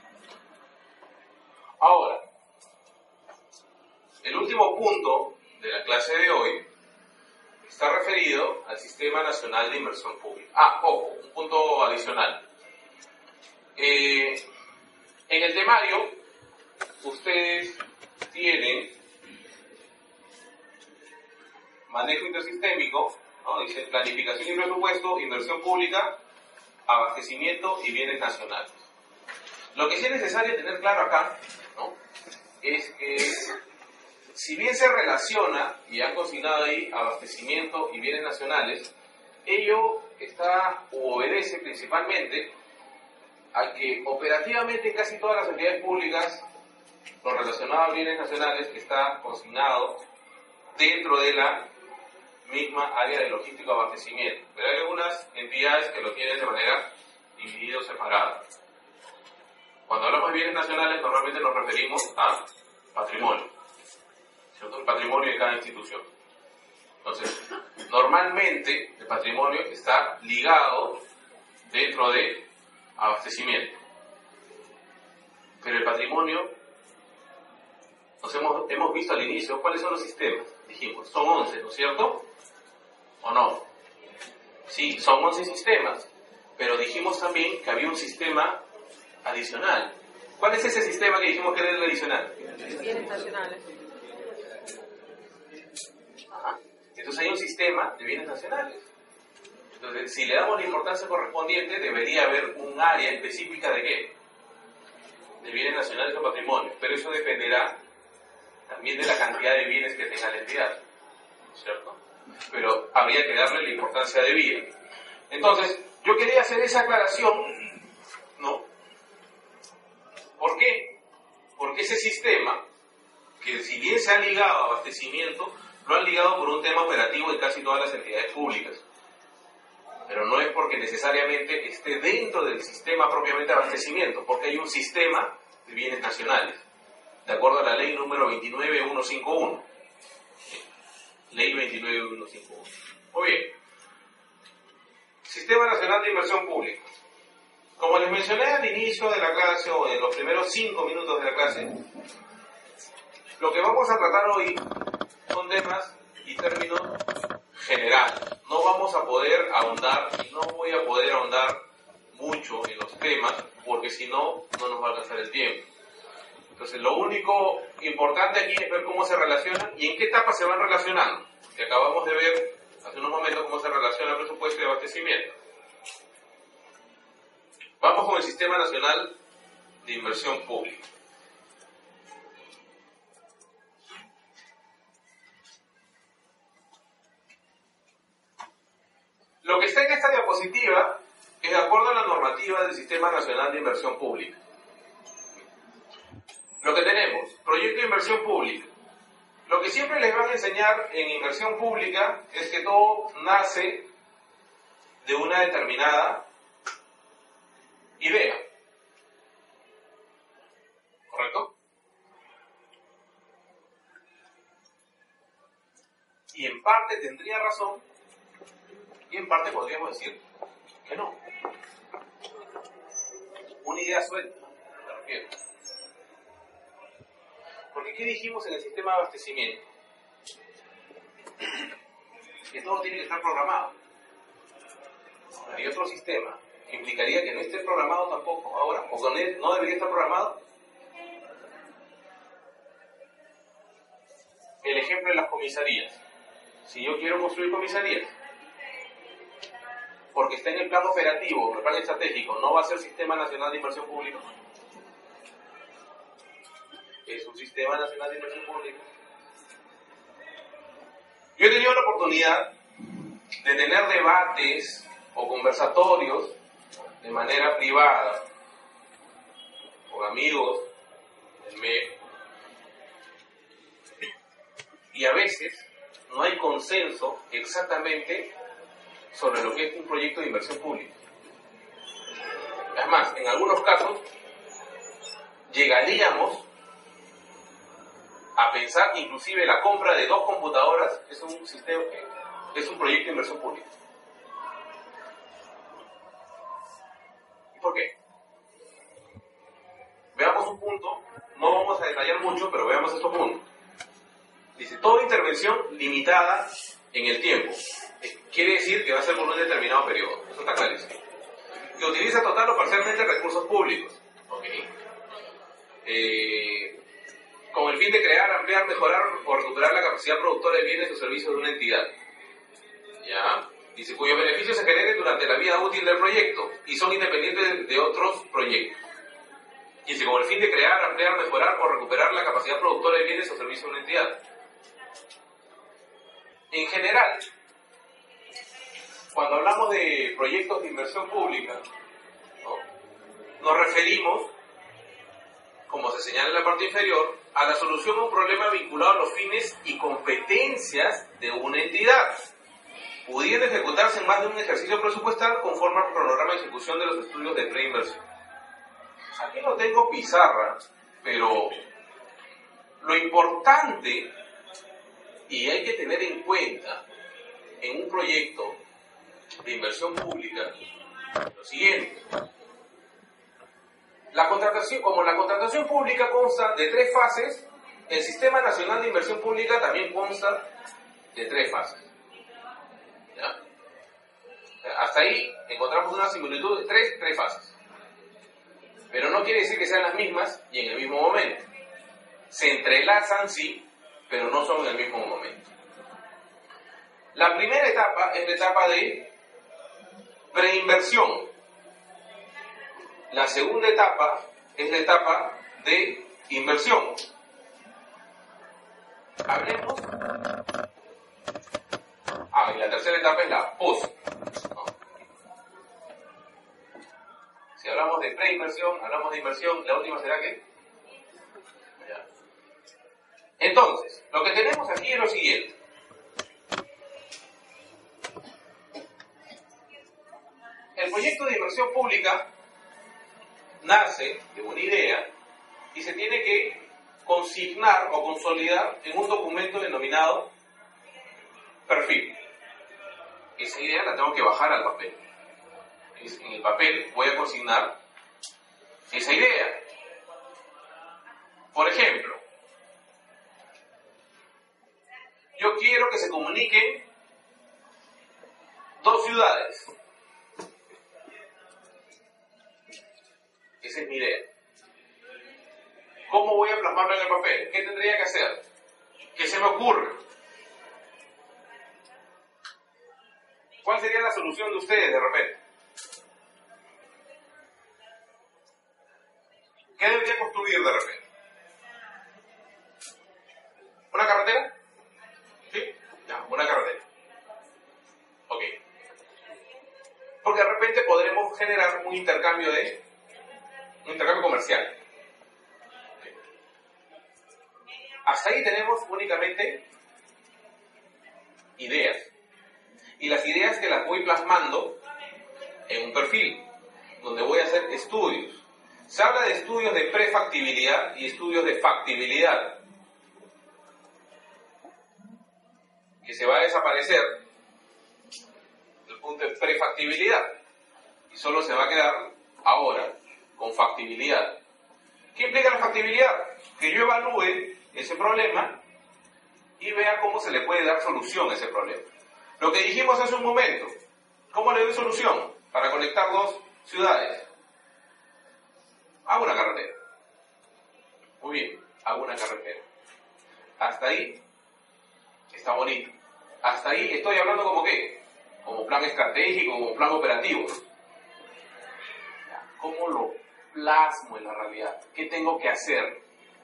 Ahora, el último punto de la clase de hoy está referido al Sistema Nacional de Inversión Pública. Ojo, un punto adicional. En el temario, ustedes tienen manejo intersistémico, ¿no? Dice planificación y presupuesto, inversión pública, abastecimiento y bienes nacionales. Lo que sí es necesario tener claro acá, ¿no?, es que si bien se relaciona y han consignado ahí abastecimiento y bienes nacionales, ello está u obedece principalmente a que operativamente en casi todas las entidades públicas lo relacionado a bienes nacionales está consignado dentro de la misma área de logístico de abastecimiento, pero hay algunas entidades que lo tienen de manera dividida o separada. Cuando hablamos de bienes nacionales, normalmente nos referimos a patrimonio, ¿cierto? El patrimonio de cada institución. Entonces, normalmente el patrimonio está ligado dentro de abastecimiento. Pero el patrimonio, hemos visto al inicio cuáles son los sistemas. Dijimos, son 11, ¿no es cierto? ¿O no? Sí, son 11 sistemas. Pero dijimos también que había un sistema adicional. ¿Cuál es ese sistema que dijimos que era el adicional? Bienes nacionales. Ajá. Entonces hay un sistema de bienes nacionales. Entonces, si le damos la importancia correspondiente, debería haber un área específica de ¿qué? De bienes nacionales o patrimonio. Pero eso dependerá también de la cantidad de bienes que tenga la entidad, ¿cierto? Pero habría que darle la importancia debida. Entonces, yo quería hacer esa aclaración, ¿no? ¿Por qué? Porque ese sistema, que si bien se ha ligado a abastecimiento, lo han ligado por un tema operativo en casi todas las entidades públicas. Pero no es porque necesariamente esté dentro del sistema propiamente de abastecimiento, porque hay un sistema de bienes nacionales, de acuerdo a la ley número 29151. Ley 29151. Muy bien. Sistema Nacional de Inversión Pública. Como les mencioné al inicio de la clase, o en los primeros 5 minutos de la clase, lo que vamos a tratar hoy son temas y términos generales. No vamos a poder ahondar, y no voy a poder ahondar mucho en los temas, porque si no, no nos va a alcanzar el tiempo. Entonces, lo único importante aquí es ver cómo se relacionan y en qué etapas se van relacionando. Que acabamos de ver hace unos momentos cómo se relaciona el presupuesto y abastecimiento. Vamos con el Sistema Nacional de Inversión Pública. Lo que está en esta diapositiva es de acuerdo a la normativa del Sistema Nacional de Inversión Pública. Lo que tenemos, proyecto de inversión pública. Lo que siempre les van a enseñar en inversión pública es que todo nace de una determinada idea. ¿Correcto? Y en parte tendría razón, y en parte podríamos decir que no. Una idea suelta, me refiero. Porque ¿qué dijimos en el sistema de abastecimiento? Que todo tiene que estar programado. Hay otro sistema que implicaría que no esté programado tampoco ahora, o con él no debería estar programado. El ejemplo de las comisarías. Si yo quiero construir comisarías, porque está en el plan operativo, en el plan estratégico, no va a ser Sistema Nacional de Inversión Pública. Es un Sistema Nacional de Inversión Pública. Yo he tenido la oportunidad de tener debates o conversatorios de manera privada con amigos del MEC, y a veces no hay consenso exactamente sobre lo que es un proyecto de inversión pública. Es más, en algunos casos llegaríamos a pensar que inclusive la compra de 2 computadoras es un proyecto de inversión pública. ¿Y por qué? Veamos un punto, no vamos a detallar mucho, pero veamos estos puntos. Dice, toda intervención limitada en el tiempo. Quiere decir que va a ser por un determinado periodo. Eso está clarísimo. Que utiliza total o parcialmente recursos públicos. Okay. Con el fin de crear, ampliar, mejorar o recuperar la capacidad productora de bienes o servicios de una entidad. ¿Ya? Dice, cuyos beneficios se generen durante la vida útil del proyecto y son independientes de otros proyectos. Dice, con el fin de crear, ampliar, mejorar o recuperar la capacidad productora de bienes o servicios de una entidad. En general, cuando hablamos de proyectos de inversión pública, ¿no?, nos referimos, como se señala en la parte inferior, a la solución de un problema vinculado a los fines y competencias de una entidad. pudiendo ejecutarse en más de un ejercicio presupuestal conforme al cronograma de ejecución de los estudios de preinversión. Aquí no tengo pizarra, pero lo importante, y hay que tener en cuenta en un proyecto de inversión pública, lo siguiente. Como la contratación pública consta de 3 fases, el Sistema Nacional de Inversión Pública también consta de 3 fases. ¿Ya? Hasta ahí encontramos una similitud de 3 fases. Pero no quiere decir que sean las mismas y en el mismo momento. Se entrelazan, sí, pero no son en el mismo momento. La primera etapa es la etapa de preinversión. La segunda etapa es la etapa de inversión. Hablemos. Y la tercera etapa es la post. ¿No? Si hablamos de preinversión, hablamos de inversión, la última será ¿qué? Ya. Entonces, lo que tenemos aquí es lo siguiente. El proyecto de inversión pública nace de una idea y se tiene que consignar o consolidar en un documento denominado perfil. Esa idea la tengo que bajar al papel. En el papel voy a consignar esa idea. Por ejemplo, yo quiero que se comuniquen 2 ciudades. Esa es mi idea. ¿Cómo voy a plasmarlo en el papel? ¿Qué tendría que hacer? ¿Qué se me ocurre? ¿Cuál sería la solución de ustedes de repente? ¿Qué debería construir de repente? ¿Una carretera? ¿Sí? Ya, una carretera. Ok. Porque de repente podremos generar un intercambio comercial. Hasta ahí tenemos únicamente ideas. Y las ideas que las voy plasmando en un perfil, donde voy a hacer estudios. Se habla de estudios de prefactibilidad y estudios de factibilidad. Que se va a desaparecer el punto de prefactibilidad. Y solo se va a quedar ahora con factibilidad. ¿Qué implica la factibilidad? Que yo evalúe ese problema y vea cómo se le puede dar solución a ese problema. Lo que dijimos hace un momento, ¿cómo le doy solución para conectar 2 ciudades? Hago una carretera. Muy bien, hago una carretera. Hasta ahí está bonito. Hasta ahí estoy hablando como qué, como plan estratégico, como plan operativo. ¿Cómo lo plasmo en la realidad? ¿Qué tengo que hacer?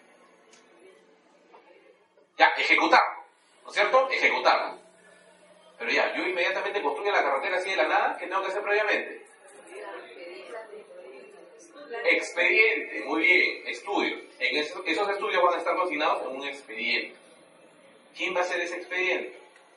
Ya, ejecutarlo, ¿no es cierto? Ejecutarlo. Pero ya, yo inmediatamente construyo la carretera así de la nada, ¿qué tengo que hacer previamente? Expediente, muy bien, estudios. Esos estudios van a estar consignados en un expediente. ¿Quién va a hacer ese expediente?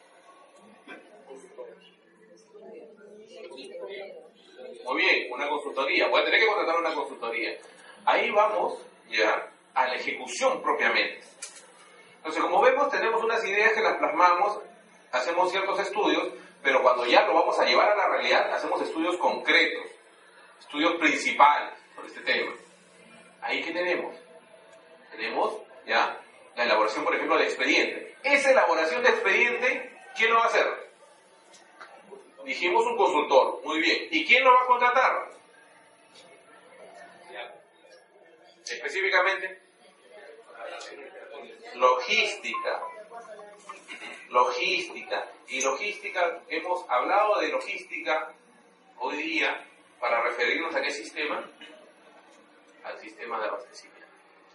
Muy bien, una consultoría. Voy a tener que contratar una consultoría. Ahí vamos ya a la ejecución propiamente. Entonces, como vemos, tenemos unas ideas que las plasmamos, hacemos ciertos estudios, pero cuando ya lo vamos a llevar a la realidad, hacemos estudios concretos, estudios principales sobre este tema. Ahí, ¿qué tenemos? Tenemos ya la elaboración, por ejemplo, de expediente. Esa elaboración de expediente, ¿quién lo va a hacer? Dijimos un consultor, muy bien. ¿Y quién lo va a contratar? Específicamente, logística. Y logística, hemos hablado de logística hoy día para referirnos a qué sistema, al sistema de abastecimiento.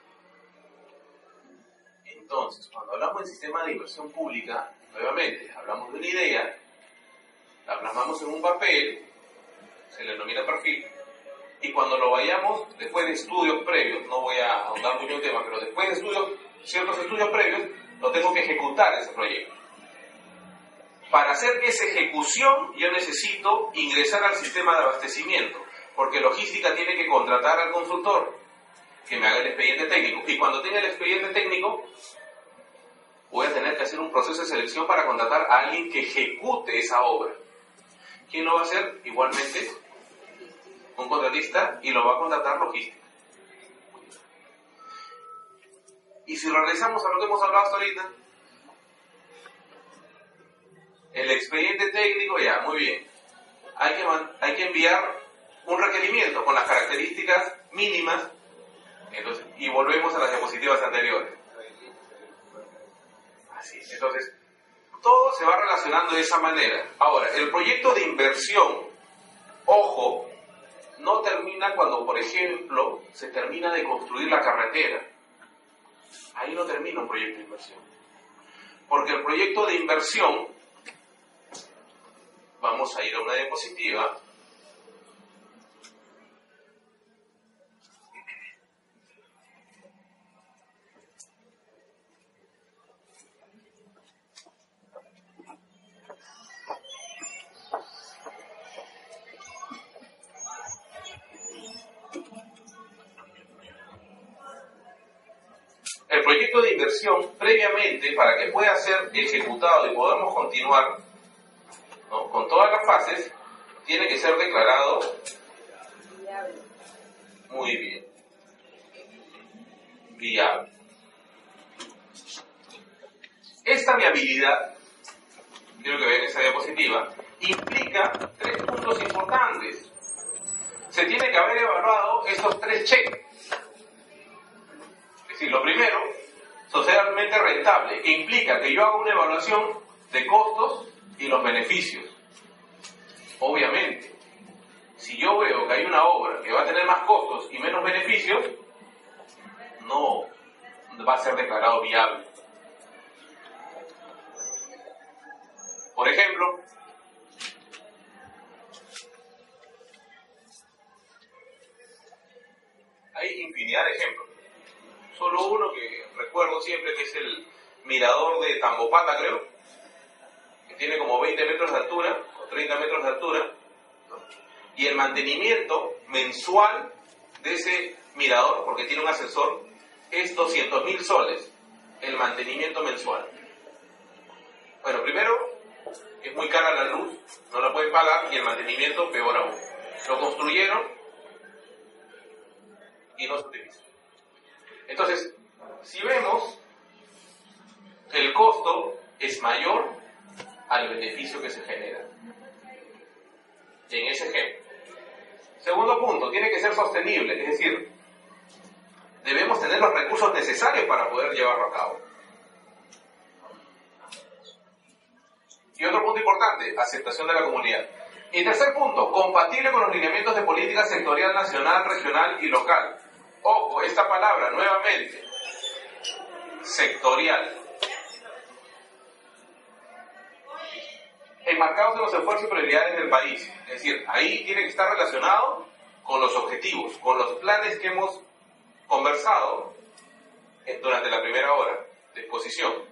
Entonces, cuando hablamos del sistema de inversión pública, nuevamente, hablamos de una idea, la plasmamos en un papel, se le denomina perfil, y cuando lo vayamos, después de estudios previos, no voy a ahondar mucho en el tema, pero después de ciertos estudios previos, lo tengo que ejecutar ese proyecto. Para hacer esa ejecución yo necesito ingresar al sistema de abastecimiento, porque logística tiene que contratar al consultor que me haga el expediente técnico. Y cuando tenga el expediente técnico, voy a tener que hacer un proceso de selección para contratar a alguien que ejecute esa obra. ¿Quién lo va a hacer? Igualmente, un contratista, y lo va a contratar logística. Y si regresamos a lo que hemos hablado hasta ahorita, el expediente técnico, ya, muy bien. Hay que enviar un requerimiento con las características mínimas. Entonces, y volvemos a las diapositivas anteriores. Así es. Entonces, todo se va relacionando de esa manera. Ahora, el proyecto de inversión, ojo, no termina cuando, por ejemplo, se termina de construir la carretera. Ahí no termina un proyecto de inversión. Porque el proyecto de inversión, vamos a ir a una diapositiva. El proyecto de inversión, previamente, para que pueda ser ejecutado y podamos continuar, ¿no?, con todas las fases, tiene que ser declarado muy bien, viable. Esta viabilidad, quiero que vean esa diapositiva, implica 3 puntos importantes. Se tiene que haber evaluado estos 3 cheques. Es decir, lo primero, socialmente rentable, que implica que yo haga una evaluación de costos y los beneficios. Obviamente, si yo veo que hay una obra que va a tener más costos y menos beneficios, no va a ser declarado viable. Por ejemplo, hay infinidad de ejemplos. Solo uno que recuerdo siempre, que es el mirador de Tambopata, creo, que tiene como 20 metros de altura, o 30 metros de altura, ¿no? Y el mantenimiento mensual de ese mirador, porque tiene un ascensor, es 200.000 soles, el mantenimiento mensual. Bueno, primero, es muy cara la luz, no la pueden pagar, y el mantenimiento peor aún. Lo construyeron y no se utiliza. Entonces, si vemos, el costo es mayor al beneficio que se genera en ese ejemplo. Segundo punto, tiene que ser sostenible, es decir, debemos tener los recursos necesarios para poder llevarlo a cabo. Y otro punto importante, aceptación de la comunidad. Y tercer punto, compatible con los lineamientos de política sectorial nacional, regional y local. Ojo, esta palabra, nuevamente, sectorial. Enmarcados en los esfuerzos y prioridades del país. Es decir, ahí tiene que estar relacionado con los objetivos, con los planes que hemos conversado durante la primera hora de exposición.